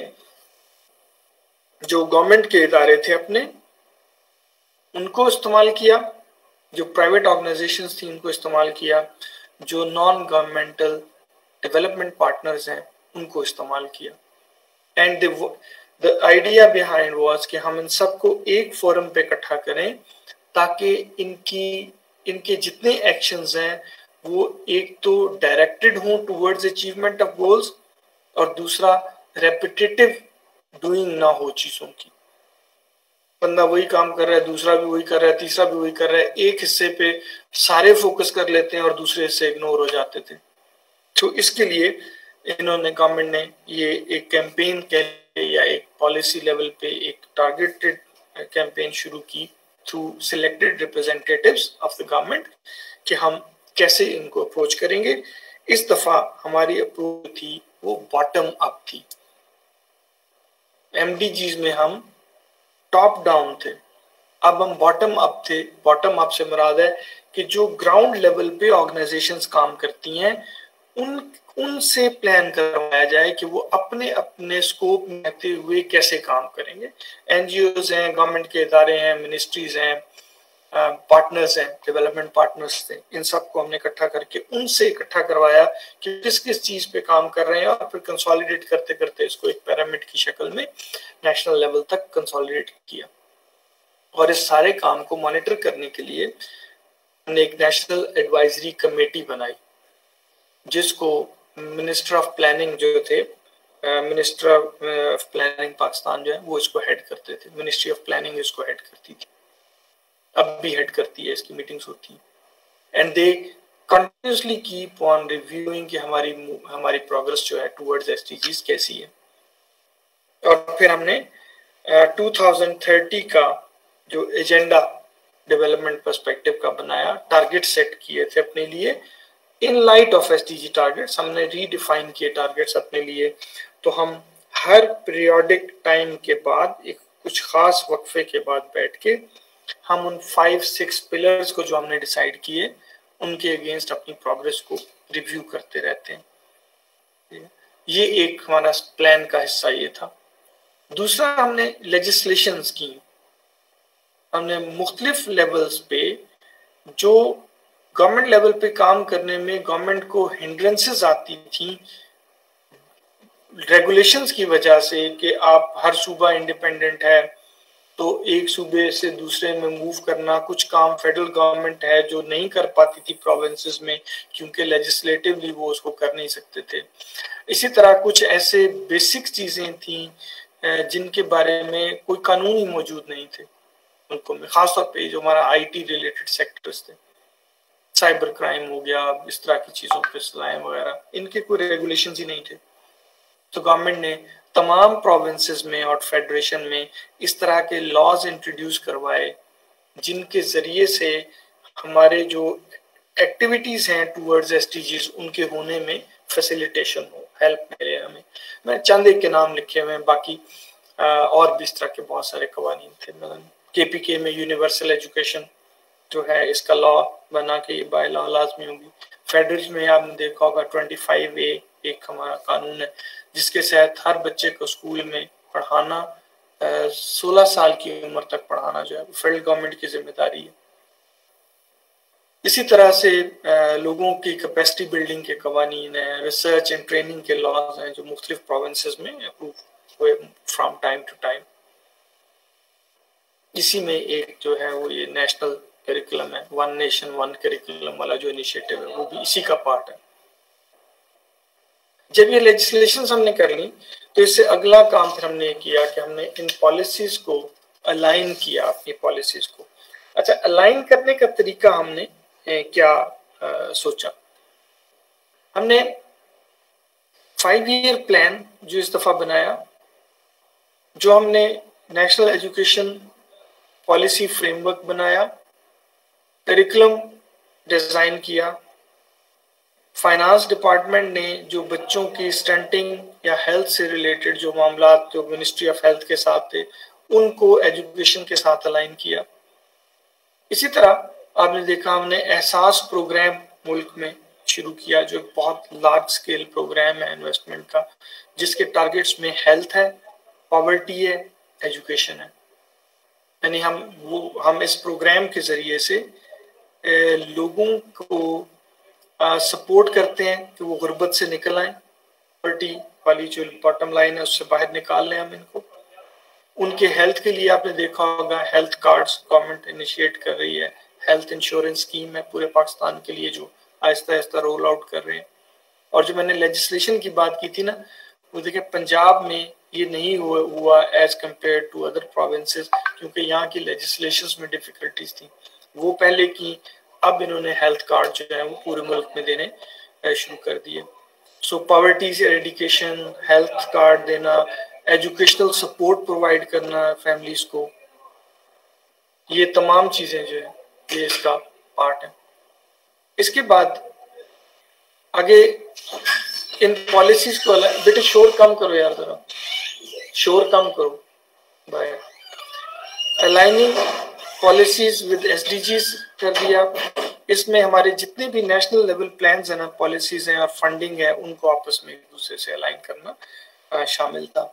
जो गवर्नमेंट के इदारे थे अपने उनको इस्तेमाल किया, जो प्राइवेट ऑर्गेनाइजेशंस थी उनको इस्तेमाल किया, जो नॉन गवर्नमेंटल डेवलपमेंट पार्टनर्स हैं उनको इस्तेमाल किया। And the idea behind was कि हम इन सबको एक फोरम पे इकट्ठा करें ताकि इनकी इनके जितने एक्शंस हैं वो एक तो डायरेक्टेड हों टुवर्ड्स अचीवमेंट ऑफ गोल्स और दूसरा रेपिटेटिव डूइंग ना हो चीजों की। बंदा वही काम कर रहा है, दूसरा भी वही कर रहा है, तीसरा भी वही कर रहा है, एक हिस्से पे सारे फोकस कर लेते हैं और दूसरे हिस्से इग्नोर हो जाते थे। तो इसके लिए इन्होंने गवर्नमेंट ने ये एक कैंपेन के या एक पॉलिसी लेवल पे एक टारगेटेड कैंपेन शुरू की through selected representatives of the government कि हम कैसे इनको अप्रोच करेंगे। इस दफा हमारी अप्रोच थी वो बॉटम अप थी। एमडीजीज में हम टॉप डाउन थे, अब हम बॉटम अप थे। बॉटम अप से मुराद है कि जो ग्राउंड लेवल पे ऑर्गेनाइजेशंस काम करती हैं उन उनसे प्लान करवाया जाए कि वो अपने अपने स्कोप में रहते हुए कैसे काम करेंगे। एनजीओज हैं, गवर्नमेंट के इदारे हैं, मिनिस्ट्रीज हैं, पार्टनर्स हैं, डेवलपमेंट पार्टनर्स थे, इन सबको हमने इकट्ठा करके उनसे इकट्ठा करवाया कि किस किस चीज पे काम कर रहे हैं और फिर कंसोलिडेट करते करते इसको एक पिरामिड की शक्ल में नेशनल लेवल तक कंसोलिडेट किया। और इस सारे काम को मॉनिटर करने के लिए हमने एक नेशनल एडवाइजरी कमेटी बनाई जिसको मिनिस्टर ऑफ प्लानिंग जो थे, मिनिस्टर ऑफ प्लानिंग पाकिस्तान जो है वो इसको हेड करते थे, मिनिस्ट्री ऑफ प्लानिंग इसको हेड करती थी, अब भी हेड करती है, इसकी मीटिंग्स होती है। And they continuously keep on reviewing कि हमारी हमारी प्रोग्रेस जो है टुवर्ड्स एसडीजीज कैसी है। और फिर हमने टू थाउजेंड थर्टी का जो एजेंडा डेवलपमेंट पर्सपेक्टिव का बनाया, टारगेट सेट किए थे अपने लिए in light of SDG targets. हमने रीडिफाइन किए टारगेट्स अपने लिए। तो हम हर पीरियोडिक टाइम के बाद एक कुछ खास वक्फे के बाद बैठ के हम उन फाइव सिक्स पिलर्स को जो हमने डिसाइड किए उनके अगेंस्ट अपनी प्रोग्रेस को रिव्यू करते रहते हैं। ये एक हमारा प्लान का हिस्सा ये था। दूसरा, हमने लेजिस्लेशंस की। हमने मुख्तलिफ लेवल्स पे जो गवर्नमेंट लेवल पे काम करने में गवर्नमेंट को हिंड्रेंसेस आती थी रेगुलेशंस की वजह से कि आप हर सूबा इंडिपेंडेंट है तो एक सूबे से दूसरे में मूव करना, कुछ काम फेडरल गवर्नमेंट है जो नहीं कर पाती थी प्रोविंसेस में क्योंकि लेजिस्लेटिवली वो उसको कर नहीं सकते थे। इसी तरह कुछ ऐसे बेसिक चीजें थी जिनके बारे में कोई कानून ही मौजूद नहीं थे मुल्कों में, खासतौर पे जो हमारा आईटी रिलेटेड सेक्टर्स थे, साइबर क्राइम हो गया, इस तरह की चीजों पे सलाह वगैरह, इनके कोई रेगुलेशंस ही नहीं थे। तो गवर्नमेंट ने तमाम प्रोविंसेस में और फेडरेशन में इस तरह के लॉज इंट्रोड्यूस करवाए जिनके जरिए से हमारे जो एक्टिविटीज हैं टूवर्ड्स एसडीजीज उनके होने में फैसिलिटेशन हो, हेल्प मिले हमें। मैं चंद एक के नाम लिखे हुए हैं, बाकी आ, और भी इस तरह के बहुत सारे कवानीन थे। केपीके में यूनिवर्सल एजुकेशन जो है, इसका लॉ बना के ये बाय लॉ लाजमी होगी। फेडरल में आपने देखा होगा ट्वेंटी फाइव ए एक हमारा कानून है जिसके तहत हर बच्चे को स्कूल में पढ़ाना, सोलह साल की उम्र तक पढ़ाना जो है फेडरल गवर्नमेंट की जिम्मेदारी है। इसी तरह से आ, लोगों की कैपेसिटी बिल्डिंग के कवानीन हैं, रिसर्च एंड ट्रेनिंग के लॉज हैं जो मुख्तलिफ प्रोविंसेस में अप्रूव हुए फ्रॉम टाइम टू टाइम। इसी में एक जो है वो ये नेशनल करिकुलम है, वन नेशन वन करिकुलम वाला जो इनिशिएटिव है वो भी इसी का पार्ट है। जब ये लेजिस्लेशन हमने कर ली तो इससे अगला काम फिर हमने किया कि हमने इन पॉलिसीज को अलाइन किया, अपनी पॉलिसीज को। अच्छा, अलाइन करने का तरीका हमने ए, क्या आ, सोचा, हमने फाइव ईयर प्लान जो इस दफा बनाया, जो हमने नेशनल एजुकेशन पॉलिसी फ्रेमवर्क बनाया, करिकुलम डिजाइन किया, फाइनेंस डिपार्टमेंट ने जो बच्चों की स्टंटिंग या हेल्थ से रिलेटेड जो मामला जो मिनिस्ट्री ऑफ हेल्थ के साथ थे उनको एजुकेशन के साथ अलाइन किया। इसी तरह आपने देखा हमने एहसास प्रोग्राम मुल्क में शुरू किया जो एक बहुत लार्ज स्केल प्रोग्राम है इन्वेस्टमेंट का, जिसके टारगेट्स में हेल्थ है, पॉवर्टी है, एजुकेशन है। यानी हम वो हम इस प्रोग्राम के जरिए से ए, लोगों को सपोर्ट करते हैं कि वो गुर्बत से निकल आए, पॉवर्टी वाली जो बॉटम लाइन है उससे बाहर निकाल लें हम इनको। उनके हेल्थ के लिए आपने देखा होगा हेल्थ कार्ड्स गवर्नमेंट इनिशिएट कर रही है, हेल्थ इंश्योरेंस स्कीम है पूरे पाकिस्तान के लिए जो आहिस्ता आहिस्ता रोल आउट कर रहे हैं। और जो मैंने लेजिस्लेशन की बात की थी ना, वो देखिए पंजाब में ये नहीं हुआ हुआ as compare to other provinces, क्योंकि यहाँ की लेजिस्लेशंस में डिफिकल्टीज थी, वो पहले की। अब इन्होंने हेल्थ कार्ड जो है वो पूरे मुल्क में देने शुरू कर दिए। सो पॉवर्टी से एजुकेशन, हेल्थ कार्ड देना, एजुकेशनल सपोर्ट प्रोवाइड करना फैमिलीज को, ये तमाम चीजें जो है ये इसका पार्ट है। इसके बाद आगे इन पॉलिसीज को, बेटे शोर कम करो यार, जरा शोर कम करो by. Aligning policies with SDGs कर दिया। इसमें हमारे जितने भी नेशनल लेवल प्लान्स हैं ना, पॉलिसीज हैं और फंडिंग है, उनको आपस में एक दूसरे से अलाइन करना शामिल था।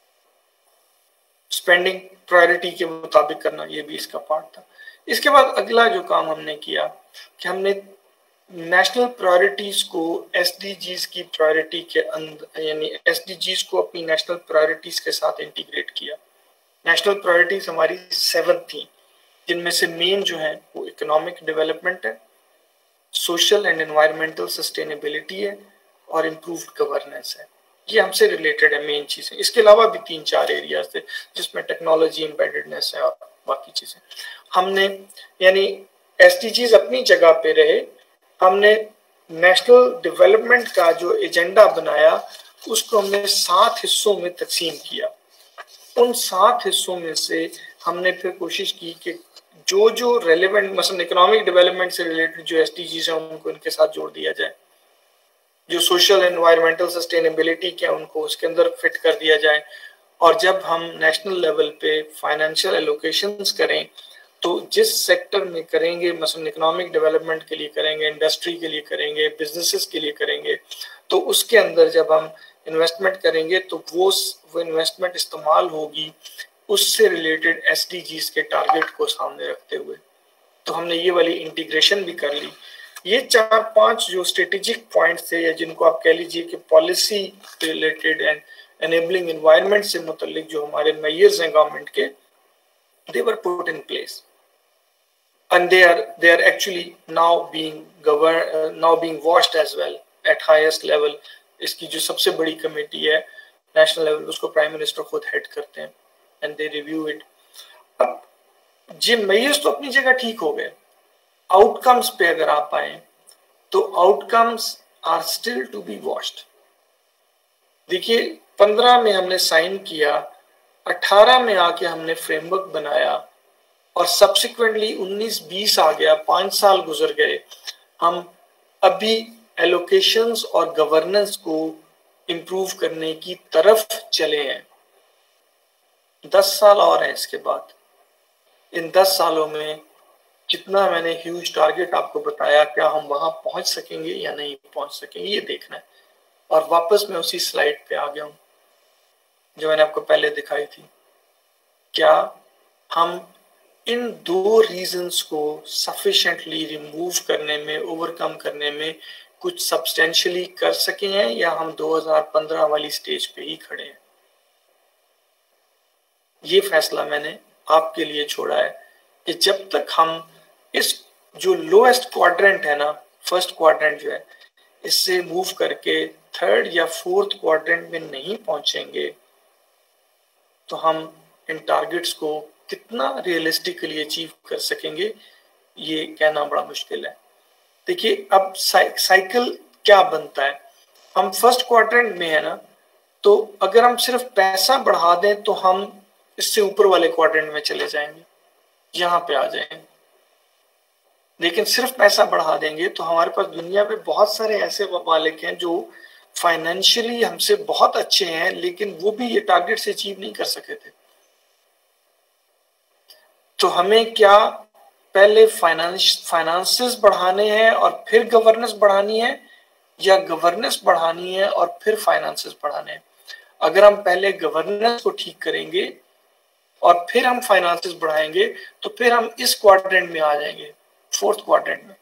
स्पेंडिंग प्रायोरिटी के मुताबिक करना, ये भी इसका पार्ट था। इसके बाद अगला जो काम हमने किया कि हमने नेशनल प्रायोरिटीज को एसडीजीज की प्रायोरिटी के अंदर, यानी एसडीजीज को अपनी नेशनल प्रायोरिटीज के साथ इंटीग्रेट किया। नेशनल प्रायोरिटीज हमारी सेवन थी, जिनमें से मेन जो है वो इकोनॉमिक डेवलपमेंट है, सोशल एंड एनवायरमेंटल सस्टेनेबिलिटी है और इम्प्रूव्ड गवर्नेंस है। ये हमसे रिलेटेड है मेन चीजें। इसके अलावा भी तीन चार एरियाज थे जिसमें टेक्नोलॉजी एम्बेडेडनेस है और बाकी चीजें। हमने यानी एसडीजीज अपनी जगह पे रहे, हमने नेशनल डेवलपमेंट का जो एजेंडा बनाया उसको हमने सात हिस्सों में तकसीम किया। उन सात हिस्सों में से हमने फिर कोशिश की कि जो जो रेलेवेंट, मसलन इकोनॉमिक डेवलपमेंट से रिलेटेड जो एसडीजीज हैं उनको इनके साथ जोड़ दिया जाए, जो सोशल एनवायरमेंटल सस्टेनेबिलिटी के उनको उसके अंदर फिट कर दिया जाए। और जब हम नेशनल लेवल पे फाइनेंशियल एलोकेशंस करें तो जिस सेक्टर में करेंगे, मसलन इकोनॉमिक डेवलपमेंट के लिए करेंगे, इंडस्ट्री के लिए करेंगे, बिजनेसेस के लिए करेंगे, तो उसके अंदर जब हम इन्वेस्टमेंट करेंगे तो वो वो इन्वेस्टमेंट इस्तेमाल होगी उससे रिलेटेड एसडीजीज के टारगेट को सामने रखते हुए। तो हमने ये वाली इंटीग्रेशन भी कर ली। ये चार पांच जो स्ट्रेटेजिक पॉइंट्स थे, या जिनको आप कह लीजिए कि policy related and enabling environment से मुतल्लिक जो हमारे मेजर्स हैं गवर्नमेंट के, they were put in place and they are they are actually now being governed uh, now being watched as well at highest level। इसकी जो सबसे बड़ी कमेटी है नेशनल लेवल, उसको प्राइम मिनिस्टर खुद हेड करते हैं एंड दे रिव्यू इट। अब जी मेजर्स तो अपनी जगह ठीक हो गए, आउटकम्स पे अगर आप आए तो outcomes are still to be watched. देखिए पंद्रह में हमने साइन किया, अठारह में आके हमने फ्रेमवर्क बनाया और सब्सिक्वेंटली उन्नीस बीस आ गया, पांच साल गुजर गए, हम अभी एलोकेशंस और गवर्नेंस को इंप्रूव करने की तरफ चले हैं। दस साल और हैं इसके बाद। इन दस सालों में जितना मैंने ह्यूज टारगेट आपको बताया, क्या हम वहां पहुंच सकेंगे या नहीं पहुंच सकेंगे, ये देखना है। और वापस मैं उसी स्लाइड पे आ गया हूं जो मैंने आपको पहले दिखाई थी। क्या हम इन दो रीजंस को सफिशिएंटली रिमूव करने में, ओवरकम करने में कुछ सब्सटेंशियली कर सके हैं, या हम दो हज़ार पंद्रह वाली स्टेज पे ही खड़े हैं? ये फैसला मैंने आपके लिए छोड़ा है कि जब तक हम इस जो लोएस्ट क्वाड्रेंट है ना, फर्स्ट क्वाड्रेंट जो है, इससे मूव करके थर्ड या फोर्थ क्वाड्रेंट में नहीं पहुंचेंगे, तो हम इन टारगेट्स को कितना रियलिस्टिकली अचीव कर सकेंगे, ये कहना बड़ा मुश्किल है। देखिए अब साइकिल क्या बनता है। हम फर्स्ट क्वाड्रेंट में है ना, तो अगर हम सिर्फ पैसा बढ़ा दें तो हम इससे ऊपर वाले क्वाड्रेंट में चले जाएंगे, यहाँ पे आ जाएंगे। लेकिन सिर्फ पैसा बढ़ा देंगे तो हमारे पास दुनिया में बहुत सारे ऐसे मालिक हैं जो फाइनेंशियली हमसे बहुत अच्छे हैं, लेकिन वो भी ये टारगेट से अचीव नहीं कर सके थे। तो हमें क्या पहले फाइनेंस फाइनेंसेस बढ़ाने हैं और फिर गवर्नेंस बढ़ानी है, या गवर्नेंस बढ़ानी है और फिर फाइनेंसेस बढ़ाने हैं? अगर हम पहले गवर्नेंस को ठीक करेंगे और फिर हम फाइनेंसेस बढ़ाएंगे तो फिर हम इस क्वाड्रेंट में आ जाएंगे, फोर्थ क्वाड्रेंट में।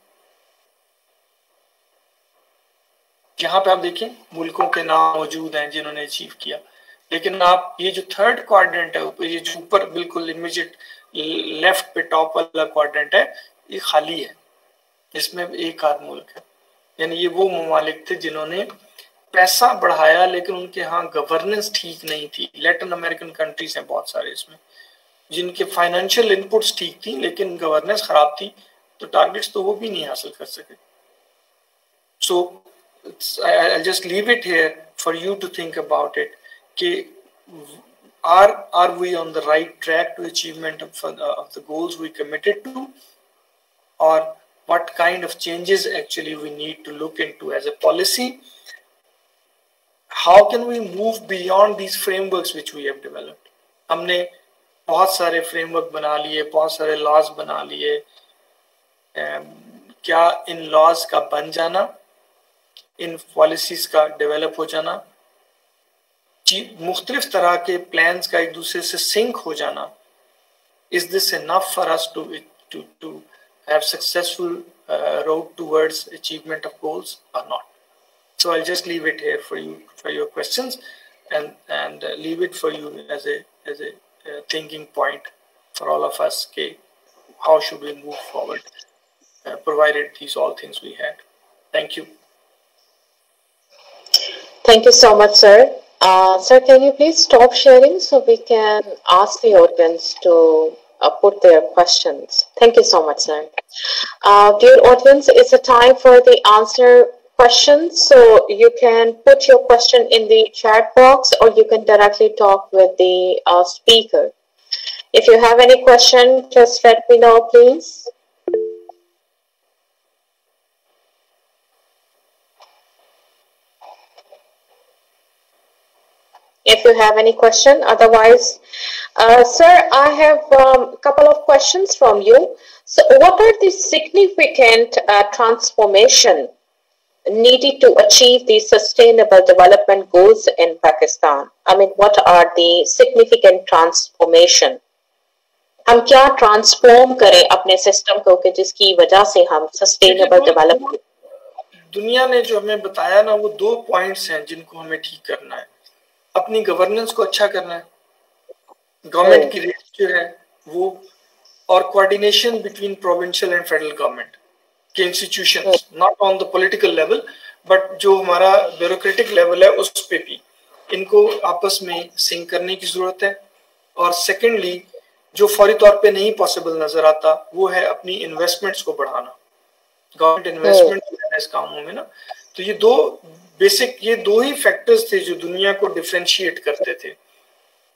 यहाँ पे आप देखें मुल्कों के नाम मौजूद हैं जिन्होंने अचीव किया, लेकिन आप ये जो थर्ड क्वाड्रेंट है, ये जो ऊपर बिल्कुल इमीडिएट लेफ्ट पे टॉप वाला क्वाड्रेंट है, ये खाली है, इसमें एक आध मुल्क है। यानी ये वो ममालिक थे जिन्होंने पैसा बढ़ाया लेकिन उनके यहाँ गवर्नेंस ठीक नहीं थी। लैटिन अमेरिकन कंट्रीज हैं बहुत सारे इसमें, जिनके फाइनेंशियल इनपुट्स ठीक थी लेकिन गवर्नेंस खराब थी, तो टारगेट्स तो वो भी नहीं हासिल कर सके। सो I'll just leave it here for you to think about it. कि are are we on the right track to achievement of, uh, of the goals we committed to, or what kind of changes actually we need to look into as a policy? How can we move beyond these frameworks which we have developed? हमने बहुत सारे framework बना लिए, बहुत सारे laws बना लिए, क्या इन लॉज का बन जाना, इन पॉलिसीज का डेवलप हो जाना, मुख्तलिफ तरह के प्लान्स का एक दूसरे से सिंक हो जाना, is this enough for us to to to have successful road towards achievement of goals और not? So I'll just leave it here for you for your questions, and and uh, leave it for you as a as a uh, thinking point for all of us. Okay, how should we move forward, uh, provided these all things we had. Thank you. Thank you so much, sir. Uh, sir, can you please stop sharing so we can ask the audience to uh, put their questions? Thank you so much, sir. Uh, dear audience, it's a time for the answer questions, so you can put your question in the chat box or you can directly talk with the uh, speaker. If you have any question, just let me know, please. If you have any question, otherwise, uh, sir, I have a um, couple of questions from you. So what are the significant uh, transformation needed to achieve the sustainable development goals in Pakistan? I mean, what are the significant transformation? हम क्या transform करें अपने system को कि जिसकी वजह से हम सस्टेनेबल डेवलपमेंट? दुनिया ने जो हमें बताया ना, वो दो पॉइंट्स हैं जिनको हमें ठीक करना है। अपनी गवर्नेंस को अच्छा करना है, गवर्नमेंट की रेट जो है वो, और coordination between provincial and federal government के institutions, not on the political level but जो हमारा ब्यूरोक्रेटिक लेवल है उस पे भी इनको आपस में सिंक करने की जरूरत है। और सेकेंडली, जो फौरी तौर पे नहीं पॉसिबल नजर आता, वो है अपनी इन्वेस्टमेंट्स को बढ़ाना, गवर्नमेंट इन्वेस्टमेंट इस कामों में ना। तो ये दो बेसिक, ये दो ही फैक्टर्स थे जो दुनिया को डिफरेंशिएट करते थे।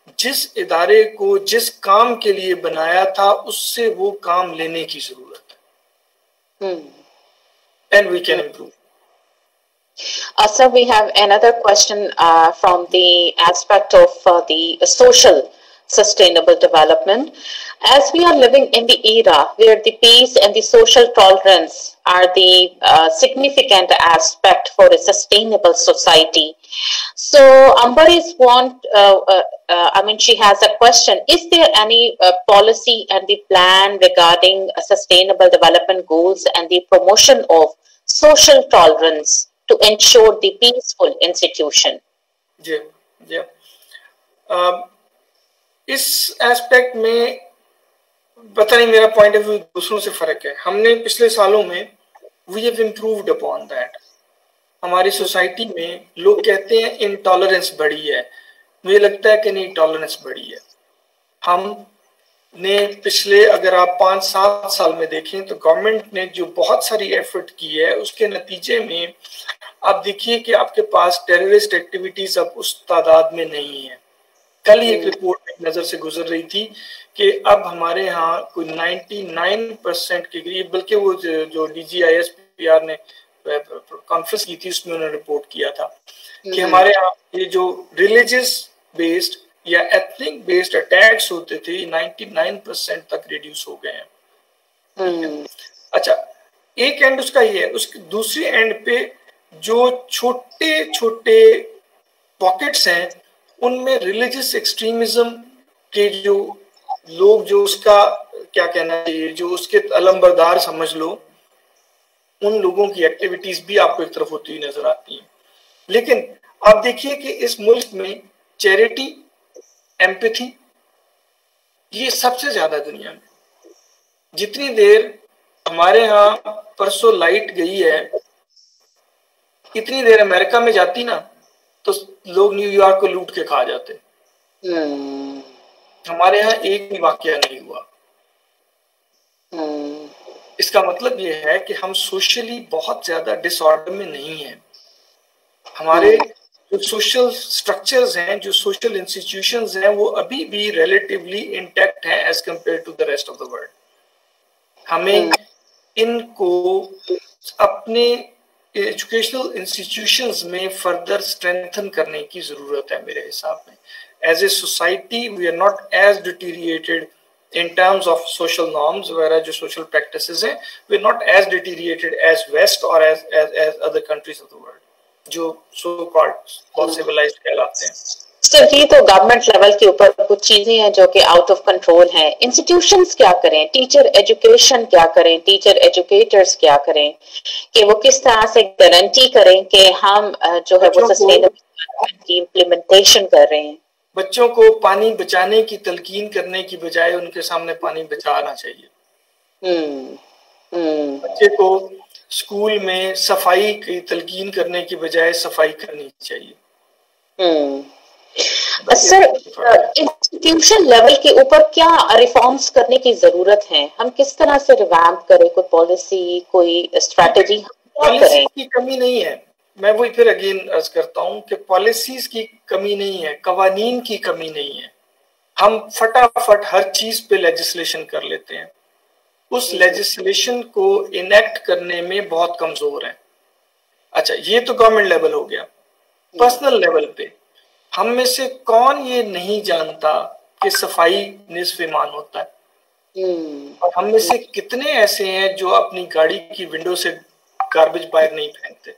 जिस इदारे को जिस काम के लिए बनाया था उससे वो काम लेने की जरूरत है, and we can improve. Uh, sir, we have another question uh, from the aspect of uh, the social sustainable development. As we are living in the era where the peace and the social tolerance are the uh, significant aspect for a sustainable society. So Amber is want, uh, uh, uh, I mean, she has a question. Is there any uh, policy and the plan regarding uh, sustainable development goals and the promotion of social tolerance to ensure the peaceful institution? जी जी uh, इस aspect में पता नहीं मेरा point of view दूसरों से फर्क है. हमने पिछले सालों में we have improved upon that. हमारी सोसाइटी में लोग कहते हैं इनटॉलरेंस बढ़ी है, मुझे लगता है कि नहीं, टॉलरेंस बढ़ी है. हमने पिछले अगर आप पाँच सात साल में देखें तो गवर्नमेंट ने जो बहुत सारी एफर्ट की है उसके नतीजे में आप देखिए कि आपके पास टेररिस्ट एक्टिविटीज अब उस तादाद में नहीं है. कल ही एक रिपोर्ट एक नजर से गुजर रही थी कि अब हमारे यहाँ कोई निन्यानवे परसेंट के करीब, बल्कि वो जो डीजीआईएसपीआर ने कॉन्फ्रेंस की थी उसमें उन्होंने रिपोर्ट किया था कि हमारे यहाँ ये जो रिलीजियस बेस्ड या एथनिक बेस्ड अटैक्स होते थे निन्यानवे परसेंट तक रिड्यूस हो गए हैं. अच्छा, एक एंड उसका ये है. उसके दूसरी एंड पे जो छोटे छोटे पॉकेट्स हैं उनमें रिलीजियस एक्सट्रीमिज्म के जो लोग, जो उसका क्या कहना चाहिए, जो उसके अलमबरदार समझ लो, उन लोगों की एक्टिविटीज भी आपको एक तरफ होती हुई नजर आती हैं. लेकिन आप देखिए कि इस मुल्क में चैरिटी, एम्पैथी, ये सबसे ज्यादा दुनिया में. जितनी देर हमारे यहाँ परसों लाइट गई है, इतनी देर अमेरिका में जाती ना तो लोग न्यूयॉर्क को लूट के खा जाते. hmm. हमारे यहाँ एक भी वाकया नहीं हुआ. hmm. इसका मतलब ये है कि हम सोशली बहुत ज्यादा डिसऑर्डर में नहीं हैं. हमारे hmm. जो सोशल स्ट्रक्चर्स हैं, जो सोशल इंस्टीट्यूशंस हैं, वो अभी भी रिलेटिवली इंटैक्ट हैं as compare to the rest of the world. हमें hmm. इनको अपने एजुकेशनल इंस्टीट्यूशंस में फर्दर स्ट्रेंथन करने की जरूरत है मेरे हिसाब में. As a society we are not as deteriorated in terms of social norms वगैरह, जो सोशल प्रैक्टिसेस हैं, we are not as deteriorated as west और as as as other countries of the world जो सो कॉल्ड बहुत civilised कहलाते हैं. Sir, ये तो गवर्नमेंट लेवल के ऊपर कुछ चीजें हैं जो कि आउट ऑफ कंट्रोल हैं. इंस्टीट्यूशंस क्या करें, टीचर एजुकेशन क्या करें, टीचर एजुकेटर्स क्या करें कि वो किस तरह से गारंटी करें कि हम जो है वो सस्टेनेबल की इम्प्लीमेंटेशन कर रहे हैं. बच्चों को पानी बचाने की तलकीन करने की बजाय उनके सामने पानी बचाना चाहिए. हम्म हम्म बच्चे को स्कूल में सफाई की तलकीन करने की बजाय सफाई करनी चाहिए. हम्म सर, इंस्टीट्यूशन लेवल के ऊपर क्या रिफॉर्म्स करने की जरूरत है? हम किस तरह से रिवैम्प करें? कोई पॉलिसी, कोई स्ट्रैटेजी? पॉलिसी की कमी नहीं है. मैं वही फिर अगेन अर्ज करता हूँ कि पॉलिसीज की कमी नहीं है, कवानीन की कमी नहीं है. हम फटाफट हर चीज पे लेजिस्लेशन कर लेते हैं. उस लेजिस्लेशन को इनेक्ट करने में बहुत कमजोर है. अच्छा, ये तो गवर्नमेंट लेवल हो गया. पर्सनल लेवल पे हम में से कौन ये नहीं जानता कि सफाई निस्फ ईमान होता है? hmm. और हम में से कितने ऐसे हैं जो अपनी गाड़ी की विंडो से गार्बेज बाहर नहीं फेंकते?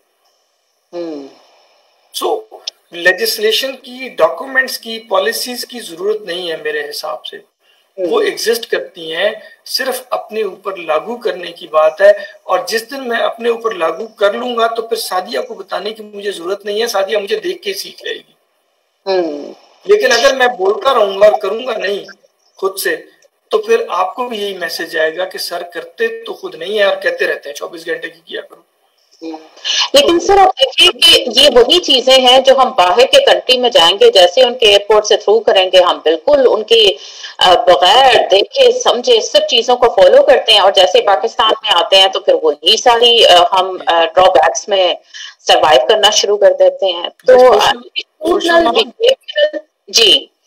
सो लेजिस्लेशन की, डॉक्यूमेंट्स की, पॉलिसीज की जरूरत नहीं है मेरे हिसाब से. hmm. वो एग्जिस्ट करती हैं, सिर्फ अपने ऊपर लागू करने की बात है. और जिस दिन मैं अपने ऊपर लागू कर लूंगा तो फिर सादिया को बताने की मुझे जरूरत नहीं है. सादिया मुझे देख के सीख लेगी. Hmm. लेकिन अगर मैं बोलता रहूंगा और करूंगा नहीं खुद से, तो फिर आपको भी यही मैसेज आएगा कि सर करते तो खुद नहीं है और कहते रहते हैं चौबीस घंटे की किया करो. hmm. लेकिन सर आप देखिए कि ये वही चीजें हैं जो हम बाहर के कंट्री में जाएंगे, जैसे उनके एयरपोर्ट से थ्रू करेंगे, हम बिल्कुल उनके बगैर देखे समझे सब चीजों को फॉलो करते हैं. और जैसे पाकिस्तान में आते हैं तो फिर वही सारी हम ड्रॉबैक्स में सरवाइव करना शुरू कर देते हैं. तो जी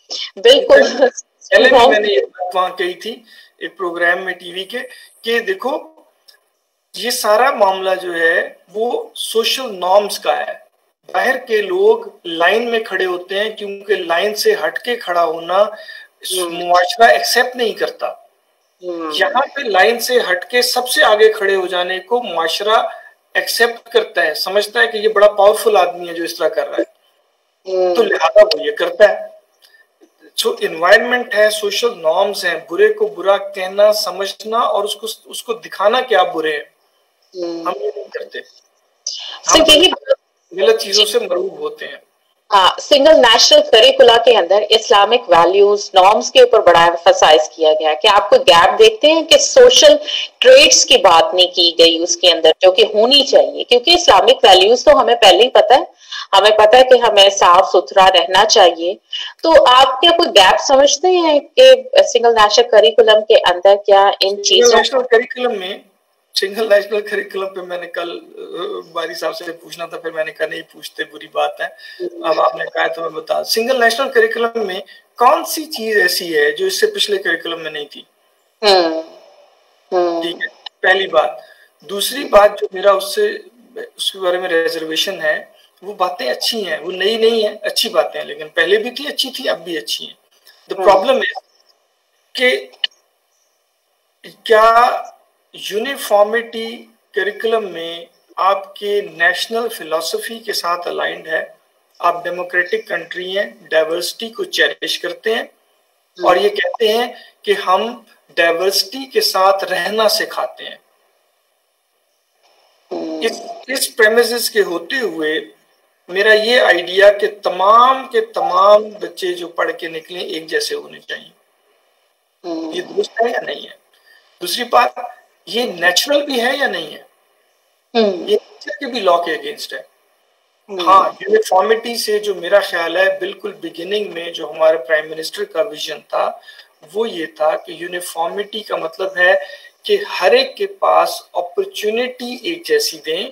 बिल्कुल। पहले भी मैंने ये बात वहां कही थी एक प्रोग्राम में टीवी के, कि देखो ये सारा मामला जो है वो सोशल नॉर्म्स का है। बाहर के लोग लाइन में खड़े होते हैं क्योंकि लाइन से हटके खड़ा होना मुआशरा एक्सेप्ट नहीं करता। यहाँ पे लाइन से हटके सबसे आगे खड़े हो जाने को मुआशरा एक्सेप्ट करता है, समझता है कि ये बड़ा पावरफुल आदमी है जो इस तरह कर रहा है, तो लिहाजा वो ये करता है। जो इन्वायरमेंट है, सोशल नॉर्म्स हैं, बुरे को बुरा कहना, समझना और उसको उसको दिखाना कि आप बुरे हैं, हम ये नहीं करते। हम गलत चीजों से मरूब होते हैं। हाँ, सिंगल नेशनल करिकुला के अंदर इस्लामिक वैल्यूज नॉर्म्स के ऊपर बड़ा एम्फसाइज किया गया है कि आपको गैप देखते हैं कि सोशल ट्रेड्स की बात नहीं की गई उसके अंदर जो कि होनी चाहिए, क्योंकि इस्लामिक वैल्यूज तो हमें पहले ही पता है, हमें पता है कि हमें साफ सुथरा रहना चाहिए। तो आप क्या कोई गैप समझते हैं कि सिंगल नेशनल करिकुलम के अंदर क्या इन चीजों नेशनल करिकुलम में सिंगल नेशनल करिकुलम पे मैंने कल बारी साहब से पूछना था, फिर मैंने कहा नहीं पूछते, बुरी बात है। अब आपने कहा तो मैं बता, सिंगल नेशनल करिकुलम में कौन सी चीज ऐसी है जो इससे पिछले करिकुलम में नहीं थी? ठीक है, पहली बात। दूसरी बात जो मेरा उससे उसके बारे में रिजर्वेशन है, वो बातें अच्छी हैं, वो नई नहीं है, अच्छी बातें हैं, लेकिन पहले भी थी, अच्छी थी, अब भी अच्छी हैं। द प्रॉब्लम है कि क्या यूनिफॉर्मिटी करिकुलम में आपके नेशनल फिलॉसफी के साथ अलाइंड है? आप डेमोक्रेटिक कंट्री हैं, डाइवर्सिटी को चेरिश करते हैं और ये कहते हैं कि हम डाइवर्सिटी के साथ रहना सिखाते हैं। इस इस प्रेमिसेस के होते हुए मेरा ये आइडिया कि तमाम के तमाम बच्चे जो पढ़ के निकले एक जैसे होने चाहिए, ये दुरुस्त है या नहीं है? दूसरी बात, ये नेचुरल भी है या नहीं है? ये नेचर के भी लॉ के अगेंस्ट है। हाँ, यूनिफॉर्मिटी से जो मेरा ख्याल है, बिल्कुल बिगिनिंग में जो हमारे प्राइम मिनिस्टर का विजन था वो ये था कि यूनिफॉर्मिटी का मतलब है कि हर एक के पास अपॉर्चुनिटी एक जैसी दें।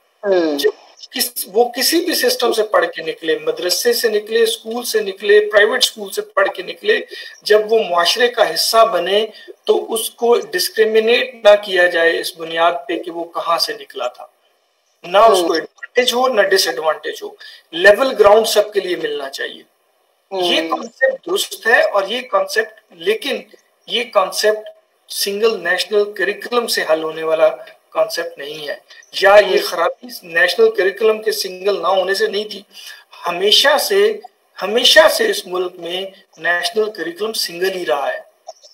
किस वो किसी भी सिस्टम से पढ़ के निकले, मदरसे से निकले, स्कूल से निकले, प्राइवेट स्कूल से पढ़ के निकले, जब वो मुआशरे का हिस्सा बने तो उसको डिस्क्रिमिनेट ना किया जाए इस बुनियाद पे कि वो कहाँ से निकला था, ना उसको एडवांटेज हो ना डिसएडवांटेज हो, लेवल ग्राउंड सबके लिए मिलना चाहिए। ये कॉन्सेप्ट दुरुस्त है और ये कॉन्सेप्ट, लेकिन ये कॉन्सेप्ट सिंगल नेशनल करिकुलम से हल होने वाला कॉन्सेप्ट नहीं है, या ये खराबी नेशनल करिकुलम के सिंगल ना होने से नहीं थी। हमेशा से हमेशा से इस मुल्क में नेशनल करिकुलम सिंगल ही रहा है।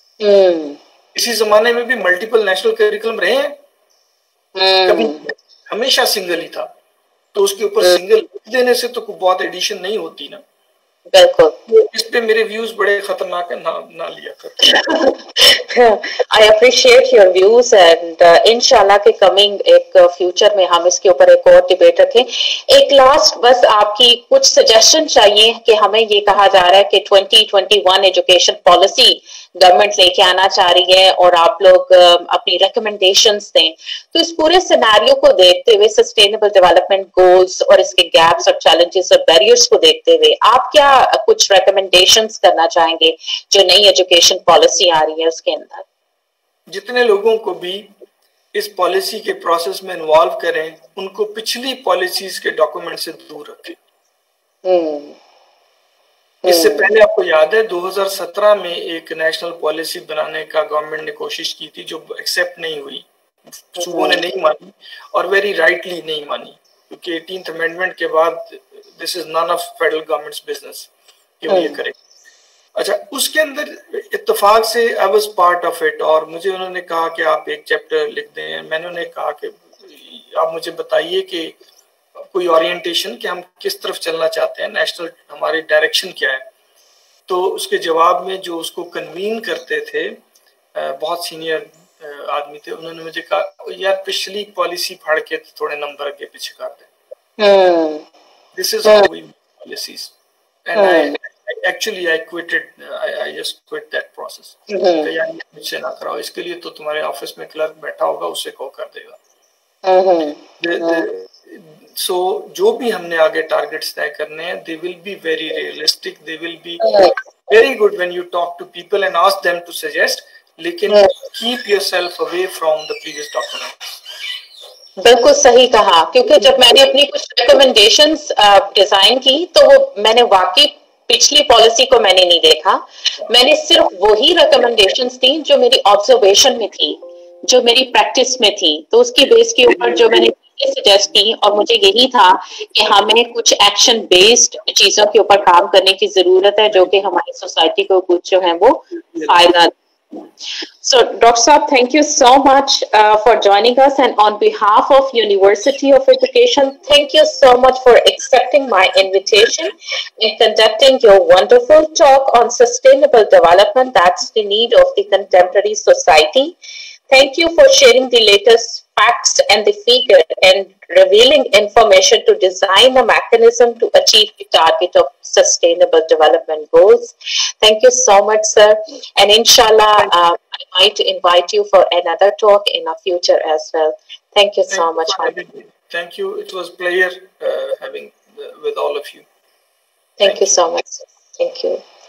इसी जमाने में भी मल्टीपल नेशनल करिकुलम रहे हैं, कभी हमेशा सिंगल ही था। तो उसके ऊपर सिंगल देने से तो बहुत एडिशन नहीं होती ना। बिल्कुल, इस पे मेरे व्यूज बड़े खतरनाक है, ना ना लिया करते। I appreciate your views and इंशाल्लाह के कमिंग एक फ्यूचर में हम इसके ऊपर एक और डिबेट रखें। एक लास्ट बस आपकी कुछ सजेशन चाहिए कि हमें ये कहा जा रहा है कि twenty twenty one education policy government लेके आना चाह रही है और आप लोग अपनी रिकमेंडेशंस दें, तो इस पूरे सिनेरियो को देखते हुए, सस्टेनेबल डेवलपमेंट गोल्स और इसके गैप्स और चैलेंजेस और बैरियर्स को देखते हुए आप क्या कुछ रिकमेंडेशंस करना चाहेंगे जो नई एजुकेशन पॉलिसी आ रही है उसके अंदर? जितने लोगों को भी इस पॉलिसी के प्रोसेस में इन्वॉल्व करें, उनको पिछली पॉलिसीज के डॉक्यूमेंट से दूर रखें। हम्म इससे पहले आपको याद है दो हज़ार सत्रह में एक नेशनल पॉलिसी बनाने का गवर्नमेंट ने कोशिश की थी जो एक्सेप्ट नहीं हुई, सूबों ने नहीं मानी और वेरी राइटली नहीं मानी, क्योंकि एटीन्थ अमेंडमेंट के बाद this is none of federal government's business कि वो ये करे। अच्छा, उसके अंदर इत्तेफाक से I was part of it और मुझे उन्होंने कहा कि आप एक चैप्टर लिख दें। मैंने उन्हें कहा कि आप मुझे बताइए कि कोई ओरिएंटेशन कि हम किस तरफ चलना चाहते हैं, नेशनल हमारी डायरेक्शन क्या है। तो उसके जवाब में जो उसको कन्वीन करते थे, बहुत सीनियर आदमी थे, उन्होंने मुझे कहा यार पिछली पॉलिसी फाड़ के थोड़े नंबर आगे पीछे कर दें। This is how we policies and I actually I quitted I just quit that process. यार मुझसे ना कराओ, इसके लिए तो तुम्हारे ऑफिस में क्लर्क बैठा होगा, उससे कहो कर देगा। सो so, जो भी हमने आगे टारगेट्स तय करने हैं, they will be very realistic, they will be very good when you talk to people and ask them to suggest, लेकिन Yeah. keep yourself away from the previous documents. बिल्कुल सही कहा, क्योंकि जब मैंने अपनी कुछ रिकमेंडेशंस डिजाइन की तो वो मैंने वाकई पिछली पॉलिसी को मैंने नहीं देखा, मैंने सिर्फ वही रिकमेंडेशंस दी जो मेरी ऑब्जर्वेशन में थी, जो मेरी प्रैक्टिस में थी, तो उसकी बेस के ऊपर जो मैंने सजेस्ट की, और मुझे यही था कि हमें कुछ एक्शन बेस्ड चीजों के ऊपर काम करने की जरूरत है जो कि हमारी सोसाइटी को कुछ जो है वो फायदा. So, Doctor Saab, thank you so much uh, for joining us, and on behalf of University of Education, thank you so much for accepting my invitation and conducting your wonderful talk on sustainable development. That's the need of the contemporary society. Thank you for sharing the latest facts and the figure and revealing information to design a mechanism to achieve the target of sustainable development goals. Thank you so much, sir. And inshallah, uh, I might invite you for another talk in the future as well. Thank you so Thank much. You Thank you. It was a pleasure uh, having uh, with all of you. Thank, Thank you, you so much. Thank you.